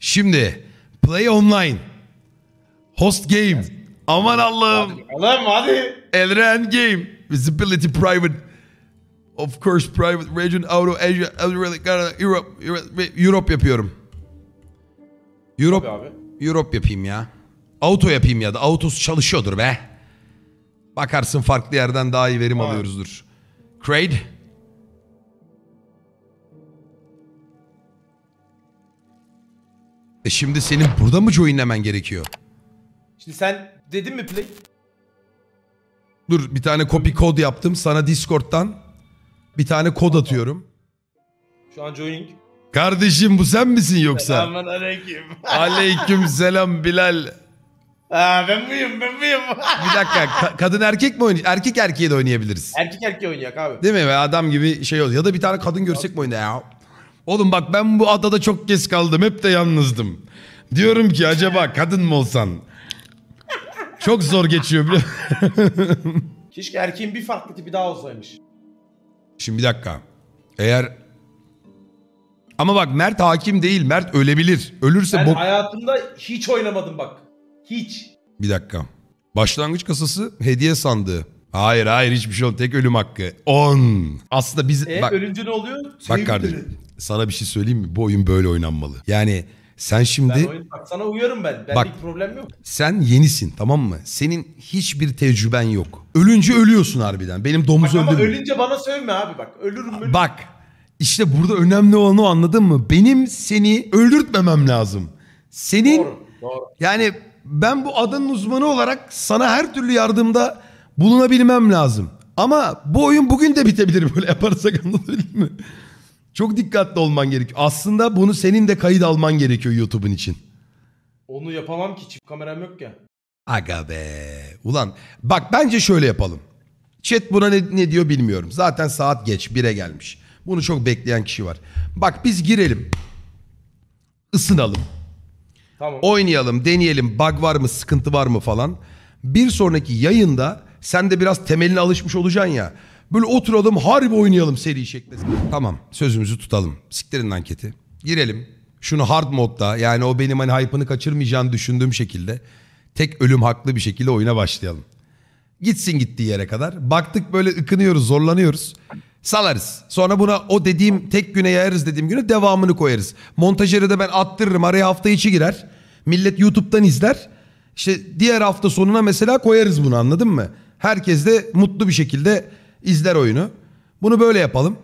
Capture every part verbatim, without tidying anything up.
Şimdi play online. Host game. Aman Allah'ım. Allah'ım hadi. Elren game. Visibility private. Of course private region auto Asia Europe Europe, Europe yapıyorum. Europe abi. Europe yapayım ya. Auto yapayım ya da autosu çalışıyordur be. Bakarsın farklı yerden daha iyi verim ha. alıyoruzdur. Crade. E şimdi senin burada mı joinlemen gerekiyor? Şimdi sen dedin mi play? Dur bir tane copy code yaptım. Sana Discord'dan bir tane kod atıyorum. Şu an joining. Kardeşim bu sen misin yoksa? Selamun aleyküm. Aleyküm selam Bilal. Aa, ben buyum ben buyum. Bir dakika ka- kadın erkek mi oynayacak? Erkek erkeğe de oynayabiliriz. Erkek erkeğe oynayacak abi. Değil mi? Ve adam gibi şey oluyor. Ya da bir tane kadın görsek mi oyunda ya? Oğlum bak ben bu adada çok geç kaldım. Hep de yalnızdım. Diyorum ki acaba kadın mı olsan? Çok zor geçiyor biliyor musun? Keşke erkeğin bir farklı tipi daha olsaymış. Şimdi bir dakika. Eğer... Ama bak Mert hakim değil. Mert ölebilir. Ölürse... Ben bok... hayatımda hiç oynamadım bak. Hiç. Bir dakika. Başlangıç kasası hediye sandığı. Hayır hayır hiçbir şey olmadı. Tek ölüm hakkı. on. Aslında biz... E, bak, ölünce ne oluyor? bak kardeşim. Sana bir şey söyleyeyim mi? Bu oyun böyle oynanmalı. Yani sen şimdi... Ben oyun, bak sana uyarım ben. Benlik bak, problem yok. Sen yenisin tamam mı? Senin hiçbir tecrüben yok. Ölünce ölüyorsun harbiden. Benim domuz öldürdüm. Ama ölünce bana sövme abi bak. Ölürüm ölürüm. Bak işte burada önemli olan o, anladın mı? Benim seni öldürtmemem lazım. Senin... Doğru, doğru. Yani ben bu adanın uzmanı olarak sana her türlü yardımda bulunabilmem lazım. Ama bu oyun bugün de bitebilir böyle yaparsak, anladın mı? Çok dikkatli olman gerekiyor. Aslında bunu senin de kayıt alman gerekiyor YouTube'un için. Onu yapamam ki, çift kameram yok ya. Aga be. Ulan bak bence şöyle yapalım. Chat buna ne, ne diyor bilmiyorum. Zaten saat geç, bire gelmiş. Bunu çok bekleyen kişi var. Bak biz girelim. Isınalım. Tamam. Oynayalım, deneyelim. Bug var mı, sıkıntı var mı falan. Bir sonraki yayında sen de biraz temeline alışmış olacaksın ya. Böyle oturalım, harbi oynayalım seri şeklinde. Tamam, sözümüzü tutalım. Siktirin anketi. Girelim. Şunu hard modda, yani o benim hani hype'ını kaçırmayacağını düşündüğüm şekilde tek ölüm haklı bir şekilde oyuna başlayalım. Gitsin gittiği yere kadar. Baktık böyle ıkınıyoruz, zorlanıyoruz. Salarız. Sonra buna o dediğim tek güne yayarız dediğim güne devamını koyarız. Montajeri de ben attırırım. Araya hafta içi girer. Millet YouTube'dan izler. İşte diğer hafta sonuna mesela koyarız bunu, anladın mı? Herkes de mutlu bir şekilde izler oyunu. Bunu böyle yapalım.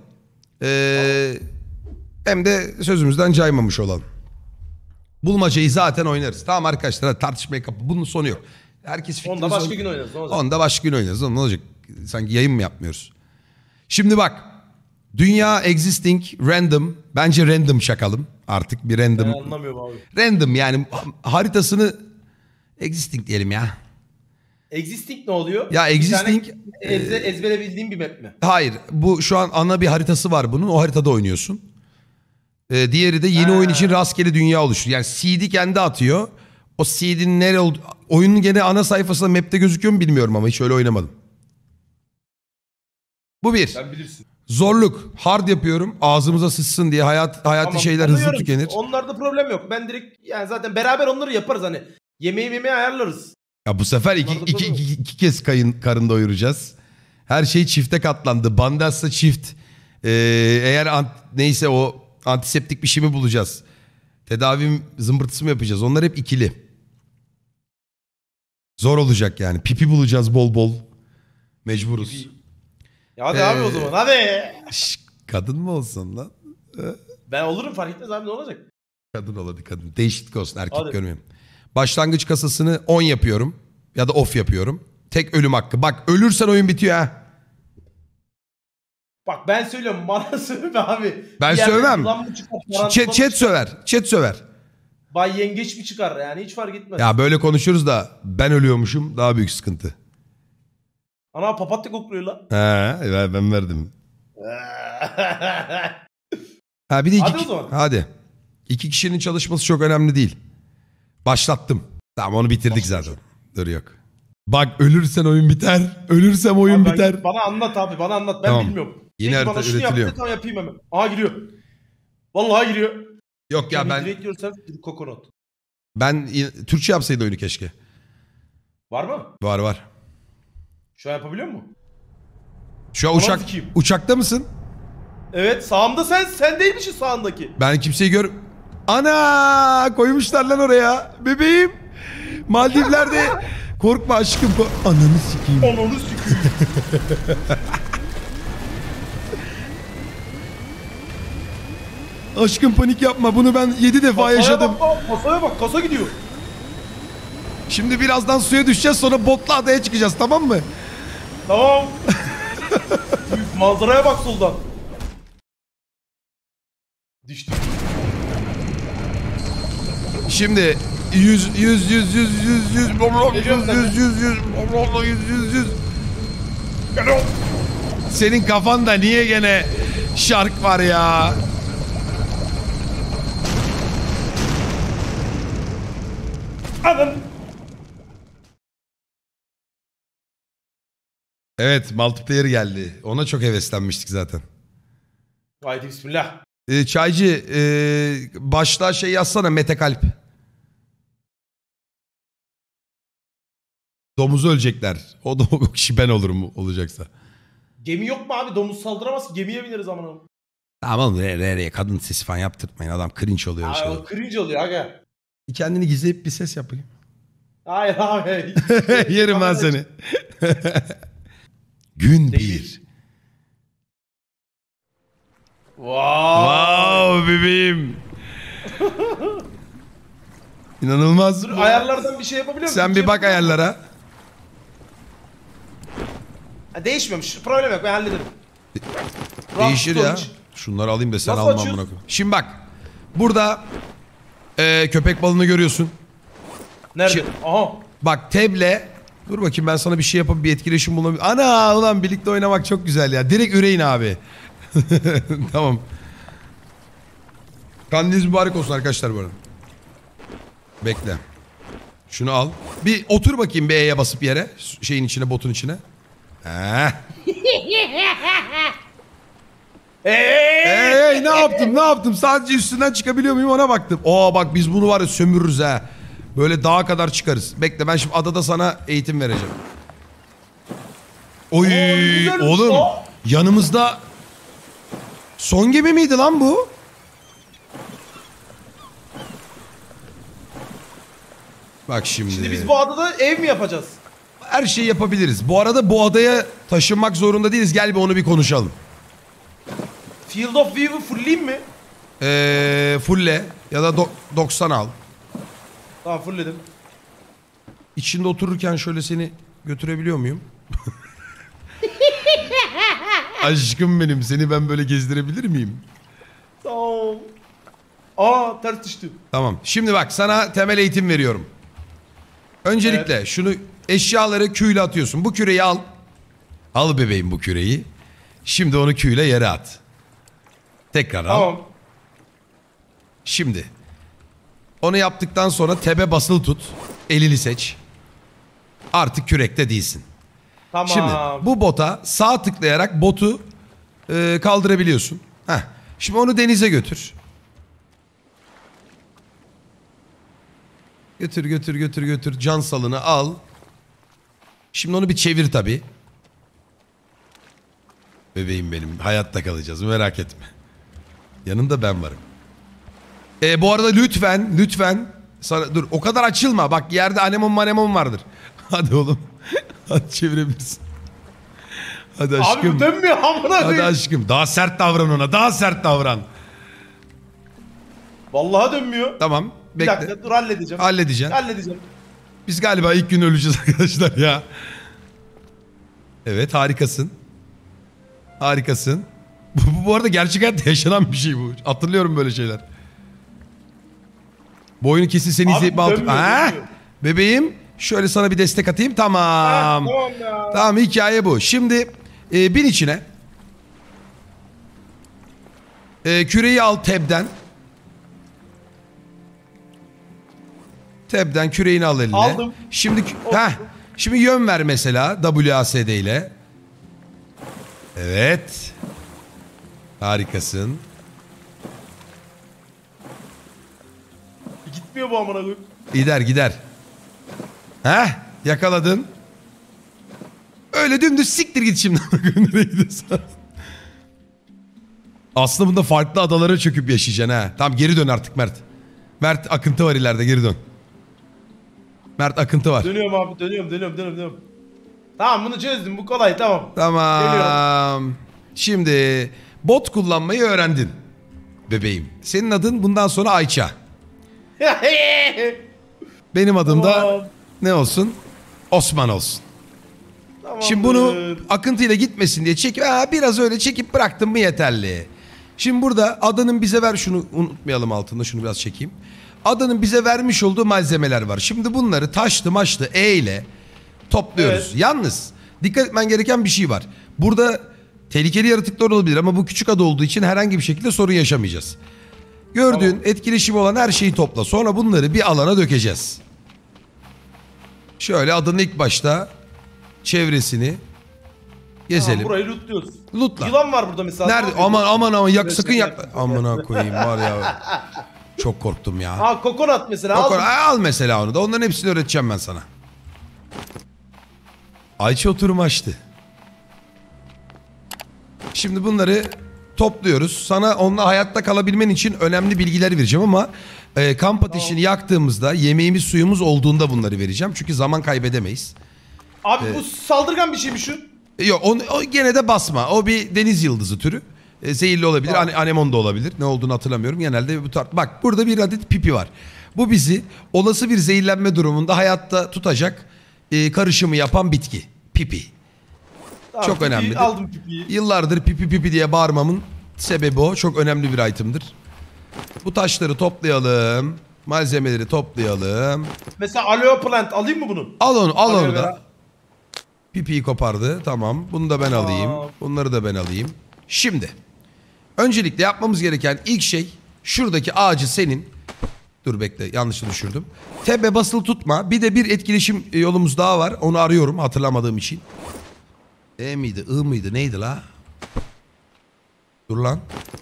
Ee, hem de sözümüzden caymamış olalım. Bulmacayı zaten oynarız. Tamam arkadaşlar, tartışmaya kapı. Bunun sonu yok. Herkes fikrini Onda başka son... gün oynarız. Ne olacak? Onda başka gün oynarız. Ne olacak? Sanki yayın mı yapmıyoruz? Şimdi bak. Dünya existing random. Bence random çakalım. Artık bir random. Ben anlamıyorum abi. Random yani haritasını existing diyelim ya. Existing ne oluyor? Ya existing. Ezbe, ezbere bildiğim bir map mi? Hayır. Bu şu an ana bir haritası var bunun. O haritada oynuyorsun. Ee, diğeri de yeni ha. oyun için rastgele dünya oluşturuyor. Yani seed'i kendi atıyor. O seed'in nereye oldu? Oyunun gene ana sayfasında map'te gözüküyor mu bilmiyorum ama hiç öyle oynamadım. Bu bir. Sen bilirsin. Zorluk. Hard yapıyorum. Ağzımıza sıçsın diye hayat hayati Tamam, şeyler hızlı anlıyorum. tükenir. Onlarda problem yok. Ben direkt yani zaten beraber onları yaparız hani. Yemeği yemeği ayarlarız. Ya bu sefer iki, iki, iki, iki kez kayın, karın doyuracağız. Her şey çifte katlandı. Bandasla çift. Ee, eğer ant, neyse o antiseptik bir şey mi bulacağız? Tedavi zımbırtısı mı yapacağız? Onlar hep ikili. Zor olacak yani. Pipi bulacağız bol bol. Mecburuz. Pipi. Ya hadi Ee, abi o zaman hadi. Şş, kadın mı olsun lan? Ben olurum, fark etmez abi, ne olacak? Kadın ol hadi kadın. Değişiklik olsun, erkek Hadi. görmeyeyim. Başlangıç kasasını on yapıyorum. Ya da off yapıyorum. Tek ölüm hakkı. Bak ölürsen oyun bitiyor ha. Bak ben söylüyorum, bana sövme abi. Ben Bir yerden sövmem. yılan mı çıkar, tarantula Chat, mı chat çıkar, söver. Chat söver. Bay yengeç mi çıkar, yani hiç fark etmez. Ya böyle konuşuruz da ben ölüyormuşum, daha büyük sıkıntı. Ana papatya kokluyor lan. He ben verdim. Ha bir de iki, Hadi o zaman. Hadi. İki kişinin çalışması çok önemli değil. Başlattım. Tamam onu bitirdik Başlamış. zaten. Dur yok. Bak ölürsen oyun biter. Ölürsem oyun Abi ben- biter. Bana anlat abi, bana anlat, ben Tamam. bilmiyorum. Yine Peki harita bana şunu yap, üretiliyor. de, tamam yapayım hemen. Aha giriyor. Vallahi giriyor. Yok ya ben Direkt diyorsan kokonat. ben Türkçe yapsaydı oyunu keşke. Var mı? Var var. Şu an yapabiliyor musun? Şu an Ulan uçak sikeyim. uçakta mısın? Evet sağımda sen sen değilmişsin sağındaki. Ben kimseyi gör... Ana koymuşlar lan oraya. Bebeğim. Maldivler'de korkma aşkım. Ko- Ananı sikeyim. Ananı sikeyim. Aşkım panik yapma. Bunu ben yedi defa Kasaya yaşadım. bak, lan, kasaya bak kasa gidiyor. Şimdi birazdan suya düşeceğiz, sonra botla adaya çıkacağız, tamam mı? Tamam. Manzaraya bak soldan. Düştük. Şimdi yüz yüz yüz yüz yüz yüz yüz Geliyorum yüz yüz yüz yüz yüz yüz. Senin kafanda niye gene şark var ya? Anam. Evet, multiplayer geldi. Ona çok heveslenmiştik zaten. Haydi bismillah. Ee, Çaycı, e, başlığa şey yazsana, Mete Kalp. Domuzu ölecekler. O da o kişi ben olurum olacaksa. Gemi yok mu abi? Domuz saldıramaz ki. Gemiye bineriz amına. Tamam oğlum, re, re, re, kadın sesi falan yaptırtmayın. Adam cringe oluyor. Aa, Şey. o cringe oluyor aga. Kendini gizleyip bir ses yapayım. Hayır abi. Yerim ben seni. Gün Değil. bir. Wow. Wow bebeğim. İnanılmaz. Dur ayarlardan bir şey yapabiliyor musun? Sen bir bak ayarlara. Ha, değişmiyormuş. Problem yok ben hallederim. Değişir Rough ya. storage. Şunları alayım da sen Nasıl almam açıyorsun? bunu. Şimdi bak. Burada e, köpek balığını görüyorsun. Nerede? Şey- Aha. Bak teble. Dur bakayım ben sana bir şey yapıp bir etkileşim bulabilirim. Ana ulan birlikte oynamak çok güzel ya. Direkt üreyin abi. Tamam. Kandiliniz mübarek olsun arkadaşlar bu arada. Bekle. Şunu al. Bir otur bakayım bir E'ye basıp yere. Şeyin içine, botun içine. Heh. Hey! Hey ne yaptım ne yaptım? Sadece üstünden çıkabiliyor muyum ona baktım. Oo bak biz bunu var ya sömürürüz ha. Böyle dağa kadar çıkarız. Bekle ben şimdi adada sana eğitim vereceğim. Oy güzelmiş oğlum o. yanımızda son gemi miydi lan bu? Bak şimdi. Şimdi biz bu adada ev mi yapacağız? Her şeyi yapabiliriz. Bu arada bu adaya taşınmak zorunda değiliz. Gel bir onu bir konuşalım. Field of View'u fullleyeyim mi? Ee, fulle ya da do- doksan al. Tamam fullledim. İçinde otururken şöyle seni götürebiliyor muyum? Aşkım benim, seni ben böyle gezdirebilir miyim? Tamam. Aa ters düştü. Tamam. Şimdi bak sana temel eğitim veriyorum. Öncelikle Evet. şunu eşyaları küyle atıyorsun. Bu küreyi al. Al bebeğim bu küreyi. Şimdi onu küyle yere at. Tekrar al. Tamam. Şimdi onu yaptıktan sonra tebe basılı tut. Elini seç. Artık kürekte değilsin. Tamam. Şimdi bu bota sağ tıklayarak botu e, kaldırabiliyorsun. Heh. Şimdi onu denize götür. Götür götür götür götür. Can salını al. Şimdi onu bir çevir tabii. Bebeğim benim. Hayatta kalacağız merak etme. Yanında ben varım. E, bu arada lütfen lütfen sana, dur o kadar açılma. Bak yerde anemon manemon vardır. Hadi oğlum. Hadi çevirebilirsin. Hadi aşkım. Abi bu dönmüyor amına Hadi koyayım. aşkım. Daha sert davran ona. Daha sert davran. Vallahi dönmüyor. Tamam. Bir Bekle. dakika dur halledeceğim. Halledeceksin. Halledeceğim. Biz galiba ilk gün öleceğiz arkadaşlar ya. Evet harikasın. Harikasın. Bu, bu, bu arada gerçek hayatta yaşanan bir şey bu. Hatırlıyorum böyle şeyler. Bu oyunu kesin seni Abi izleyip mi altı... dönmüyor, Ha? dönmüyor. Bebeğim şöyle sana bir destek atayım. Tamam. Ha, tamam ya. Tamam hikaye bu. Şimdi e, bin içine. E, küreyi al tab'den. Tab'den küreğini al eline. Aldım. Şimdi ha şimdi yön ver mesela W A S D ile. Evet. Harikasın. Gitmiyor bu amına koyayım. Gider gider. Heh yakaladın. Öyle dümdüz siktir git şimdi. Nereye gidiyorsun? Aslında bunda farklı adalara çöküp yaşayacaksın ha. Tamam geri dön artık Mert. Mert akıntı var ileride, geri dön. Mert akıntı var. Dönüyorum abi, dönüyorum dönüyorum dönüyorum. dönüyorum. Tamam bunu çözdüm, bu kolay, tamam. Tamam. Geliyorum. Şimdi bot kullanmayı öğrendin bebeğim. Senin adın bundan sonra Ayça. Benim adım da Tamam. ne olsun? Osman olsun. Tamamdır. Şimdi bunu akıntıyla gitmesin diye çekip ha, biraz öyle çekip bıraktım mı yeterli. Şimdi burada adanın bize ver, şunu unutmayalım altında, şunu biraz çekeyim. Adanın bize vermiş olduğu malzemeler var. Şimdi bunları taşlı maçlı E ile topluyoruz. Evet. Yalnız dikkat etmen gereken bir şey var. Burada tehlikeli yaratıklar olabilir ama bu küçük ada olduğu için herhangi bir şekilde sorun yaşamayacağız. Gördüğün tamam. etkileşimi olan her şeyi topla. Sonra bunları bir alana dökeceğiz. Şöyle adanın ilk başta çevresini gezelim. Tamam, burayı lootluyoruz. Lootla. Yılan var burada mesela. Nerede? Aman aman aman yak, sakın yak. Amına koyayım var ya. Çok korktum ya. Ha kokonat mesela. Kokon, al. al mesela onu da. Onların hepsini öğreteceğim ben sana. Ayça oturum açtı. Şimdi bunları topluyoruz. Sana onunla hayatta kalabilmen için önemli bilgiler vereceğim ama e, kamp ateşini tamam. yaktığımızda yemeğimiz suyumuz olduğunda bunları vereceğim. Çünkü zaman kaybedemeyiz. Abi ee, bu saldırgan bir şey mi şu? Yok onu, o gene de basma. O bir deniz yıldızı türü. E, zehirli olabilir, tamam. anemon da olabilir. Ne olduğunu hatırlamıyorum. Genelde bu tar- Bak burada bir adet pipi var. Bu bizi olası bir zehirlenme durumunda hayatta tutacak e, karışımı yapan bitki. Pipi. Tamam, çok pipi, önemlidir. Aldım pipiyi. Yıllardır pipi pipi diye bağırmamın sebebi o. Çok önemli bir item'dır. Bu taşları toplayalım. Malzemeleri toplayalım. Mesela aloe plant alayım mı bunu? Al onu, al Aloe onu da. vera. Pipiyi kopardı. Tamam. Bunu da ben alayım. Bunları da ben alayım. Şimdi. Öncelikle yapmamız gereken ilk şey şuradaki ağacı senin. Dur bekle, yanlış düşürdüm. Tebe basılı tutma. Bir de bir etkileşim yolumuz daha var. Onu arıyorum hatırlamadığım için. E miydi? I mıydı? Neydi la? Dur lan.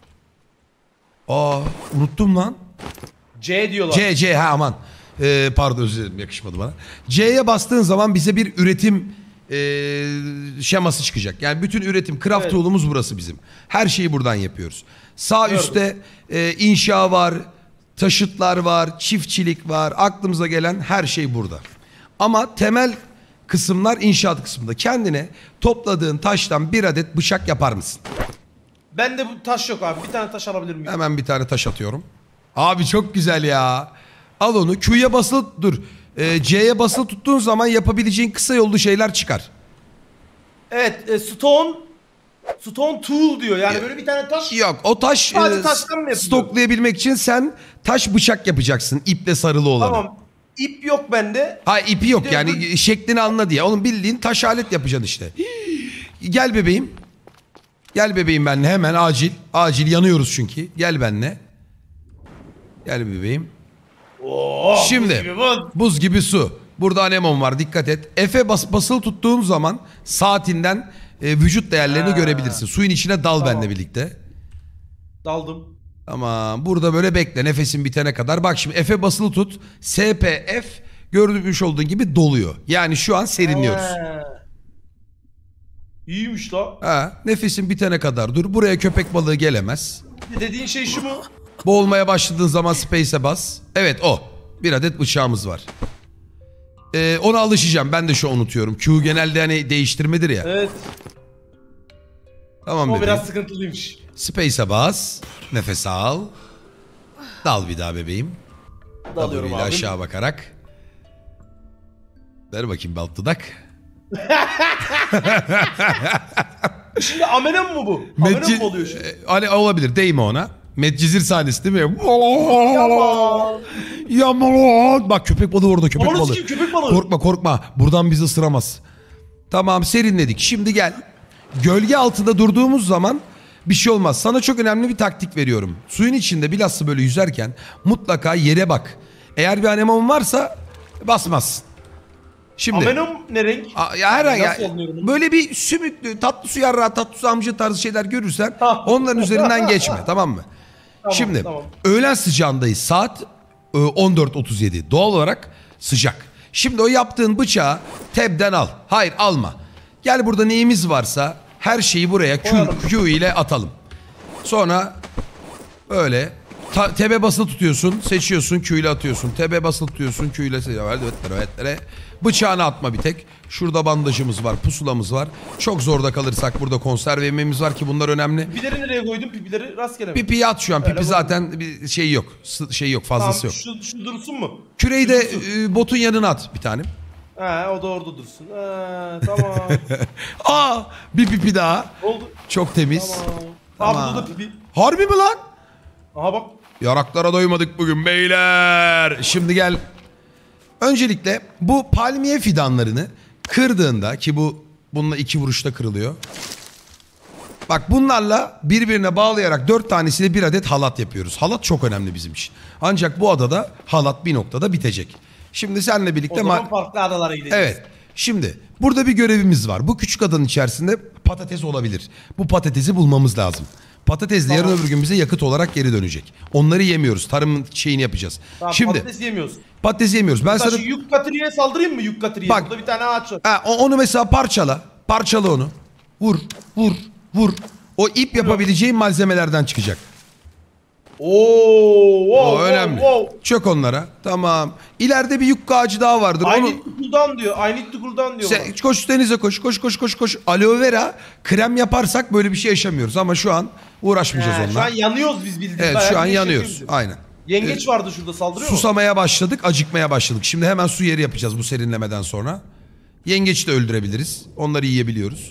Aa unuttum lan. C diyorlar. C, C ha aman. Ee, pardon özür dilerim, yakışmadı bana. C'ye bastığın zaman bize bir üretim e, şeması çıkacak. Yani bütün üretim, craft evet. tool'umuz burası bizim. Her şeyi buradan yapıyoruz. Sağ Gördüm. üstte e, inşa var, taşıtlar var, çiftçilik var. Aklımıza gelen her şey burada. Ama temel kısımlar inşaat kısmında. Kendine topladığın taştan bir adet bıçak yapar mısın? Bende bu taş yok abi. Bir tane taş alabilir miyim? Hemen bir tane taş atıyorum. Abi çok güzel ya. Al onu. Q'ya basılı dur. Ee, C'ye basılı tuttuğun zaman yapabileceğin kısa yollu şeyler çıkar. Evet. E, stone Stone tool diyor. Yani böyle bir tane taş. Yok o taş e, stoklayabilmek için sen taş bıçak yapacaksın. İple sarılı olan. Tamam. İp yok bende. Ha ipi yok yani bu... şeklini anla diye. Onun bildiğin taş alet yapacaksın işte. Gel bebeğim. Gel bebeğim benimle hemen acil. Acil yanıyoruz çünkü. Gel benimle. Gel bebeğim. Oo, şimdi buz gibi, buz. buz gibi su. Burada anemon var, dikkat et. F'e bas, basılı tuttuğun zaman saatinden e, vücut değerlerini ha. görebilirsin. Suyun içine dal tamam. benimle birlikte. Daldım. Tamam burada böyle bekle nefesin bitene kadar. Bak şimdi F'e basılı tut. S P F gördüğümüz olduğun gibi doluyor. Yani şu an serinliyoruz. He. İyiymiş la. Ha, nefesin bitene kadar dur. Buraya köpek balığı gelemez. Dediğin şey şu mu? Boğulmaya başladığın zaman space'e bas. Evet o. Bir adet bıçağımız var. Ee, ona alışacağım. Ben de şu unutuyorum. Q genelde hani değiştirmedir ya. Evet. Tamam o bebeğim. biraz sıkıntılıymış. Space'e bas. Nefes al. Dal bir daha bebeğim. Dalıyorum abi. Aşağı bakarak. Ver bakayım balt dudak. Şimdi amenem mu bu? Amenem Medci... mu oluyor şimdi? Hani olabilir, değme ona. Medcezir sahnesi değil mi? Yaman. Yaman. Bak köpek balığı orada, köpek Aman balığı. kim, köpek balığı. Korkma korkma. Buradan bizi ısıramaz. Tamam serinledik. Şimdi gel. Gölge altında durduğumuz zaman bir şey olmaz. Sana çok önemli bir taktik veriyorum. Suyun içinde bilhassa böyle yüzerken mutlaka yere bak. Eğer bir anemon varsa basmazsın. Şimdi, amenom ne renk? A, ya her ya, böyle bir sümüklü tatlı su yarrağı, tatlı su amca tarzı şeyler görürsen onların üzerinden geçme tamam mı? Tamam, Şimdi tamam. öğlen sıcağındayız. Saat on dört otuz yedi. Doğal olarak sıcak. Şimdi o yaptığın bıçağı tab'den al. Hayır alma. Gel burada neyimiz varsa her şeyi buraya Q, Q ile atalım. Sonra böyle ta, tab'e basılı tutuyorsun, seçiyorsun, Q ile atıyorsun. Tab'e basılı tutuyorsun, Q ile seçiyorsun. Bıçağını atma bir tek. Şurada bandajımız var, pusulamız var. Çok zorda kalırsak burada konserve yemeğimiz var ki bunlar önemli. Pipileri nereye koydun? Pipileri rastgele mi? Pipiyi at şu an. Pipi Öyle zaten bir şey yok. Şey yok, fazlası tamam, yok. Şu, şu dursun mu? Küreyi de e, botun yanına at bir tane. He, o da orada dursun. He, tamam. Aa, bir pipi daha. Oldu. Çok temiz. Tamam. Tamam. Abi burada pipi. Harbi mi lan? Aha bak. Yaraklara doymadık bugün beyler. Şimdi gel. Öncelikle bu palmiye fidanlarını kırdığında ki bu bununla iki vuruşta kırılıyor. Bak bunlarla birbirine bağlayarak dört tanesiyle bir adet halat yapıyoruz. Halat çok önemli bizim için. Ancak bu adada halat bir noktada bitecek. Şimdi seninle birlikte... O zaman farklı adalara gideceğiz. Evet. Şimdi burada bir görevimiz var. Bu küçük adanın içerisinde patates olabilir. Bu patatesi bulmamız lazım. Patates de tamam. yarın öbür gün bize yakıt olarak geri dönecek. Onları yemiyoruz. Tarımın şeyini yapacağız. Tamam, Şimdi patates yemiyoruz. Patates yemiyoruz. Ben Mesela sana... şu yük katriye saldırayım mı yük katriye? Bak. Burada bir tane ağaç var. Ha, onu mesela parçala. Parçala onu. Vur, vur, vur. O ip yapabileceğin malzemelerden çıkacak. Oo, wow, O önemli. Wow, wow. Çök onlara. Tamam. İleride bir yukka ağacı daha vardır. I onu... need to cool down diyor. I need to cool down diyor. Sen, koş denize koş. Koş koş koş koş. Aloe vera krem yaparsak böyle bir şey yaşamıyoruz. Ama şu an uğraşmayacağız He, onunla. şu an yanıyoruz biz bildiğin. Evet Bayağı şu an bir şey yanıyoruz. yapıyoruz. Aynen. Yengeç vardı şurada saldırıyor mu? Susamaya başladık, acıkmaya başladık. Şimdi hemen su yeri yapacağız bu serinlemeden sonra. Yengeç de öldürebiliriz. Onları yiyebiliyoruz.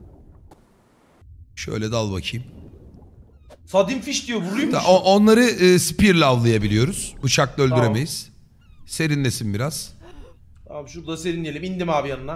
Şöyle dal bakayım. Sadim fish diyor vurayım mı? Da, o, onları e, spear'la avlayabiliyoruz. Bıçakla öldüremeyiz. Tamam. Serinlesin biraz. Tamam şurada serinleyelim. İndim abi yanına.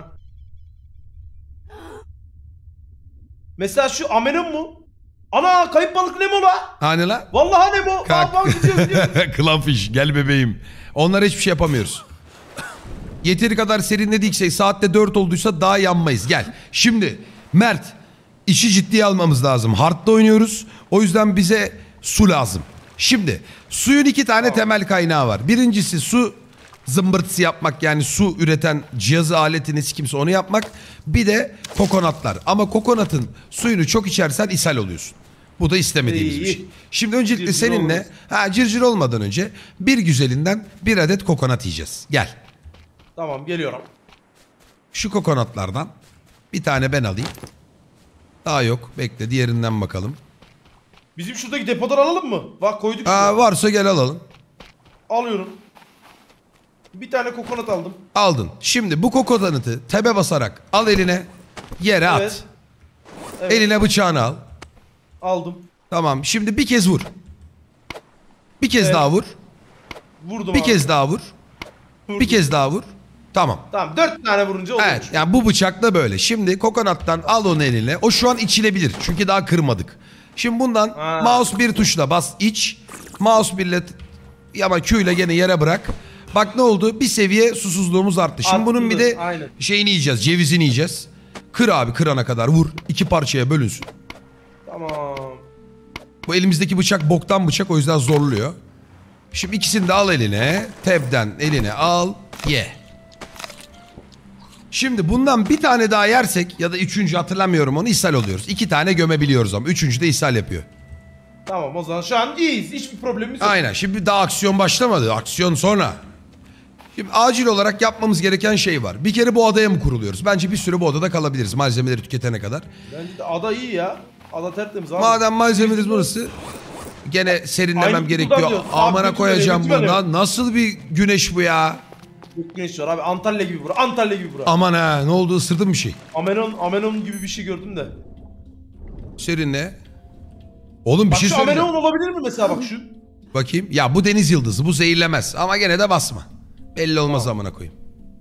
Mesela şu amenon mu? Ana kayıp balık Nemo la. Hani la? Vallahi Nemo. Kalk. Bak bak gidiyor gidiyor. Clownfish gel bebeğim. Onlara hiçbir şey yapamıyoruz. Yeteri kadar serinledikse saatte dört olduysa daha yanmayız. Gel. Şimdi Mert işi ciddiye almamız lazım. Hard'da oynuyoruz. O yüzden bize su lazım. Şimdi suyun iki tane tamam. temel kaynağı var. Birincisi su zımbırtısı yapmak, yani su üreten cihazı, aletini kimse onu yapmak. Bir de kokonatlar. Ama kokonatın suyunu çok içersen ishal oluyorsun. Bu da istemediğimiz İyi. bir şey. Şimdi öncelikle Cırcır seninle olmaz. ha, cırcır olmadan önce bir güzelinden bir adet kokonat yiyeceğiz. Gel. Tamam geliyorum. Şu kokonatlardan bir tane ben alayım. Daha yok. Bekle diğerinden bakalım. Bizim şuradaki depodan alalım mı? Bak koyduk. Aa, varsa gel alalım. Alıyorum. Bir tane kokonat aldım. Aldın. Şimdi bu kokonatı tebe basarak al eline. Yere at. Evet. Evet. Eline bıçağını al. Aldım. Tamam. Şimdi bir kez vur. Bir kez Evet. daha vur. Vurdum Bir abi. kez daha vur. Vurdum. Bir kez daha vur. Tamam. Tamam dört tane vurunca oluyor. Evet. Yani bu bıçakla böyle. Şimdi kokonattan al onu eline. O şu an içilebilir. Çünkü daha kırmadık. Şimdi bundan Ha. mouse bir tuşla bas iç. Mouse birle ama Q ile gene yere bırak. Bak ne oldu? Bir seviye susuzluğumuz arttı. Şimdi Arttı, bunun bir de aynen. şeyini yiyeceğiz. Cevizini yiyeceğiz. Kır abi, kırana kadar vur. İki parçaya bölünsün. Tamam. Bu elimizdeki bıçak boktan bıçak, o yüzden zorluyor. Şimdi ikisini de al eline. Tab'den eline al. Ye. Şimdi bundan bir tane daha yersek ya da üçüncü hatırlamıyorum onu, ishal oluyoruz. İki tane gömebiliyoruz ama üçüncü de ishal yapıyor. Tamam o zaman şu an iyiyiz. Hiçbir problemimiz yok. Aynen. Şimdi daha aksiyon başlamadı. Aksiyon sonra. Şimdi acil olarak yapmamız gereken şey var. Bir kere bu adaya mı kuruluyoruz? Bence bir süre bu adada kalabiliriz malzemeleri tüketene kadar. Bence de ada iyi ya. Ada tertemiz abi. Madem malzememiz burası, gene serinlemem Aynı gerekiyor. kutudan diyor. Amana Abi, koyacağım götüme, götüme. bundan. Nasıl bir güneş bu ya? Çok güneş var abi. Antalya gibi bura. Antalya gibi bura. Aman ha, ne oldu, ısırdın bir şey. Amenon, Amenon gibi bir şey gördüm de. Serinle. Oğlum bir Bak şey şu söyleyeceğim. Amenon olabilir mi mesela bak şu? Bakayım. Ya bu deniz yıldızı, bu zehirlemez. Ama gene de basma. Belli olmaz Tamam. amına koyayım.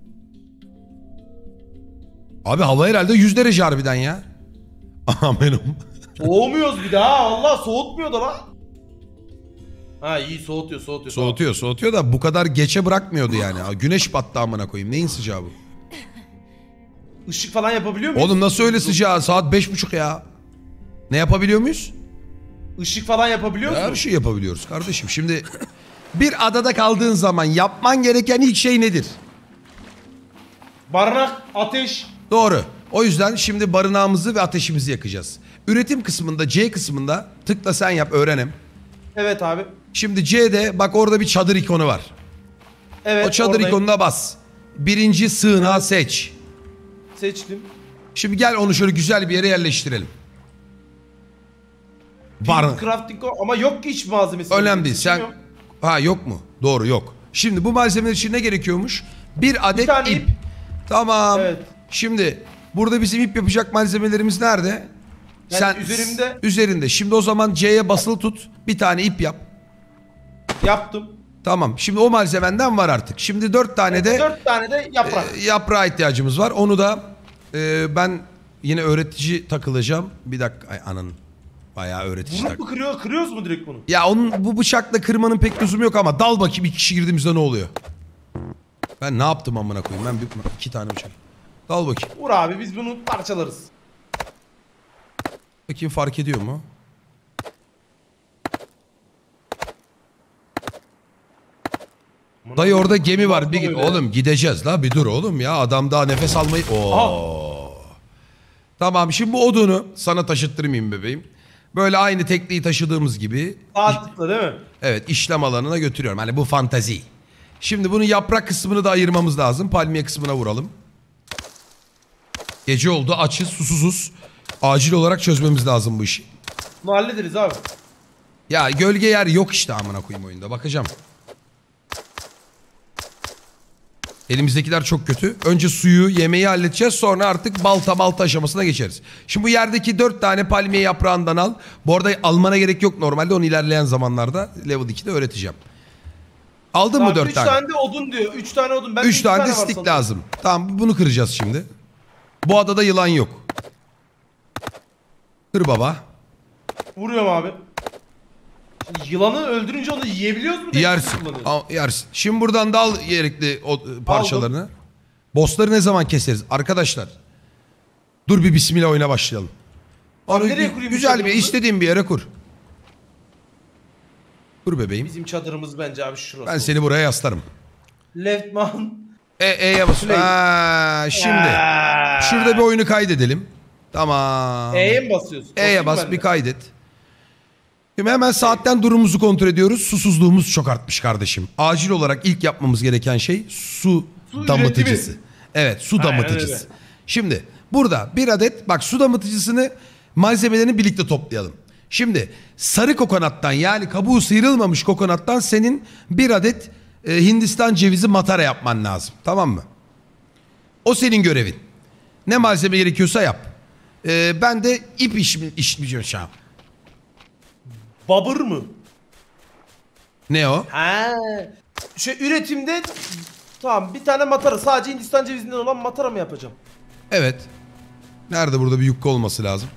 Abi hava herhalde yüz derece harbiden ya. Amenum. Soğumuyoruz bir daha. Vallahi soğutmuyor da lan. Ha iyi soğutuyor soğutuyor. Soğutuyor soğutuyor da bu kadar geçe bırakmıyordu yani. Aa, güneş battı amına koyayım. Neyin sıcağı bu? Işık falan yapabiliyor muyuz? Oğlum nasıl öyle sıcağı? Saat beş buçuk ya. Ne yapabiliyor muyuz? Işık falan yapabiliyor Her musun? şey yapabiliyoruz kardeşim. Şimdi Bir adada kaldığın zaman yapman gereken ilk şey nedir? Barınak, ateş. Doğru. O yüzden şimdi barınağımızı ve ateşimizi yakacağız. Üretim kısmında, C kısmında tıkla sen yap, öğrenim. Evet abi. Şimdi C'de bak orada bir çadır ikonu var. Evet, O çadır oradayım. ikonuna bas. Birinci sığınağı seç. Seçtim. Şimdi gel onu şöyle güzel bir yere yerleştirelim. Var. Crafting ama yok ki hiç malzemesi. Önemli değil. Sen Seçemiyorum. ha yok mu? Doğru yok. Şimdi bu malzemeler için ne gerekiyormuş? Bir adet tane ip. ip. Tamam. Evet. Şimdi burada bizim ip yapacak malzemelerimiz nerede? Yani üzerimde. Üzerinde. Şimdi o zaman C'ye basılı tut. Bir tane ip yap. Yaptım. Tamam. Şimdi o malzemenden var artık. Şimdi dört tane de Dört tane de yaprak. e, yaprağa ihtiyacımız var. Onu da e, ben yine öğretici takılacağım. Bir dakika. Ay ananın. Bayağı öğretici Vurup tak. mu kırıyor? Kırıyoruz mu direkt bunu? Ya onun bu bıçakla kırmanın pek lüzumu yok ama dal bakayım iki kişi girdiğimizde ne oluyor? Ben ne yaptım amına koyayım? Ben bir, iki tane bıçak. Dal bakayım. Vur abi biz bunu parçalarız. Bakayım fark ediyor mu? Dayı orada gemi var. Bir, oğlum gideceğiz la bir dur oğlum ya. Adam daha nefes almayı... Oo. Tamam şimdi bu odunu sana taşıttırmayayım bebeğim. Böyle aynı tekneyi taşıdığımız gibi. Saatlikle değil mi? Evet işlem alanına götürüyorum. Hani bu fantazi. Şimdi bunun yaprak kısmını da ayırmamız lazım. Palmiye kısmına vuralım. Gece oldu açız susuzuz. Acil olarak çözmemiz lazım bu işi. Bunu hallederiz abi. Ya gölge yer yok işte amına koyayım oyunda. Bakacağım. Elimizdekiler çok kötü. Önce suyu, yemeği halledeceğiz. Sonra artık balta balta aşamasına geçeriz. Şimdi bu yerdeki dört tane palmiye yaprağından al. Bu arada almana gerek yok normalde. Onu ilerleyen zamanlarda level ikide öğreteceğim. Aldın mı dört üç tane? tane de odun diyor. Üç tane odun. Ben Üç tane de stick lazım. Tamam bunu kıracağız şimdi. Bu adada yılan yok. Kır baba. Vuruyorum abi. Şimdi yılanı öldürünce onu yiyebiliyoruz mu? Yersin. Al, yersin. Şimdi buradan da al gerekli o, parçalarını. Aldım. Bossları ne zaman keseriz? Arkadaşlar. Dur bir bismillah oyuna başlayalım. Onu nereye kurayım güzel bir çadırımızı? istediğin bir yere kur. Kur bebeğim. Bizim çadırımız bence abi şurası. Ben seni buraya yaslarım. Left man. E, E'ye bas. Ha, şimdi. Şurada bir oyunu kaydedelim. Tamam. E'ye mi basıyorsun? E'ye bas bir kaydet. Şimdi hemen saatten durumumuzu kontrol ediyoruz. Susuzluğumuz çok artmış kardeşim. Acil olarak ilk yapmamız gereken şey su, Su damıtıcısı. üretimi. Evet su Aynen damıtıcısı. öyle. Şimdi burada bir adet bak su damıtıcısını malzemelerini birlikte toplayalım. Şimdi sarı kokonattan yani kabuğu sıyrılmamış kokonattan senin bir adet e, Hindistan cevizi matara yapman lazım. Tamam mı? O senin görevin. Ne malzeme gerekiyorsa yap. E, ben de ip işleyeceğim şu an. Babır mı? Ne o? Ha. Şey üretimde tamam bir tane matara sadece Hindistan cevizinden olan matara mı yapacağım? Evet. Nerede burada bir yukka olması lazım?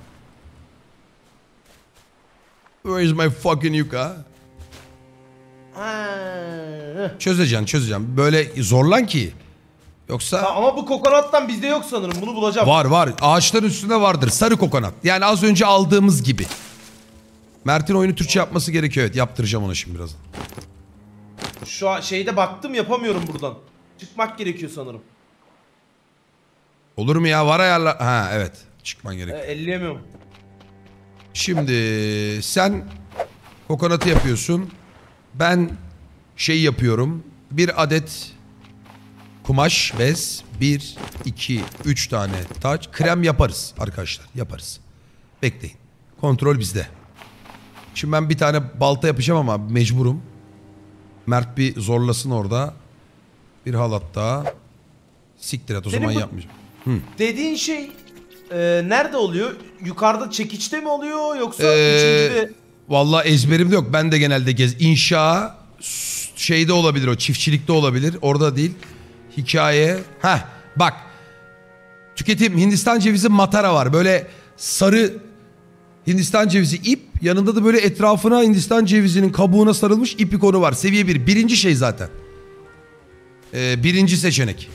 Where is my fucking yukka? Ha. Çözeceksin çözeceğim. Böyle zorlan ki. Yoksa... Ha, ama bu kokonattan bizde yok sanırım. Bunu bulacağım. Var var. Ağaçların üstünde vardır. Sarı kokonat. Yani az önce aldığımız gibi. Mert'in oyunu Türkçe yapması gerekiyor. Evet yaptıracağım ona şimdi birazdan. Şu an şeyde baktım yapamıyorum buradan. Çıkmak gerekiyor sanırım. Olur mu ya? Var ayarlar. Ha evet. Çıkman E, gerekiyor. elleyemiyorum. Şimdi sen kokonatı yapıyorsun. Ben şey yapıyorum. Bir adet kumaş, bez. Bir, iki, üç tane taç. Krem yaparız arkadaşlar. Yaparız. Bekleyin. Kontrol bizde. Şimdi ben bir tane balta yapacağım ama mecburum. Mert bir zorlasın orada. Bir halat daha. Siktir et o Senin zaman bu- yapmayacağım. Dediğin şey e, nerede oluyor? Yukarıda çekiçte mi oluyor yoksa Ee, üçüncüde? Vallahi ezberimde yok. Ben de genelde gez. İnşa s- şeyde olabilir o. Çiftçilikte olabilir. Orada değil. Hikaye. Heh bak. Tüketim Hindistan cevizi matara var. Böyle sarı Hindistan cevizi ip. Yanında da böyle etrafına Hindistan cevizinin kabuğuna sarılmış ip ikonu var. Seviye bir. Birinci şey zaten. Ee, birinci seçenek.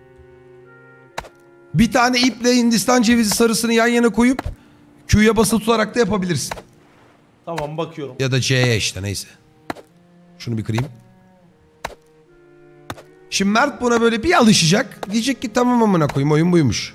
Bir tane iple Hindistan cevizi sarısını yan yana koyup Q'ya basılı tutarak da yapabilirsin. Tamam bakıyorum. Ya da C'ye işte neyse. Şunu bir kırayım. Şimdi Mert buna böyle bir alışacak. Diyecek ki tamam amına koyayım, oyun buymuş.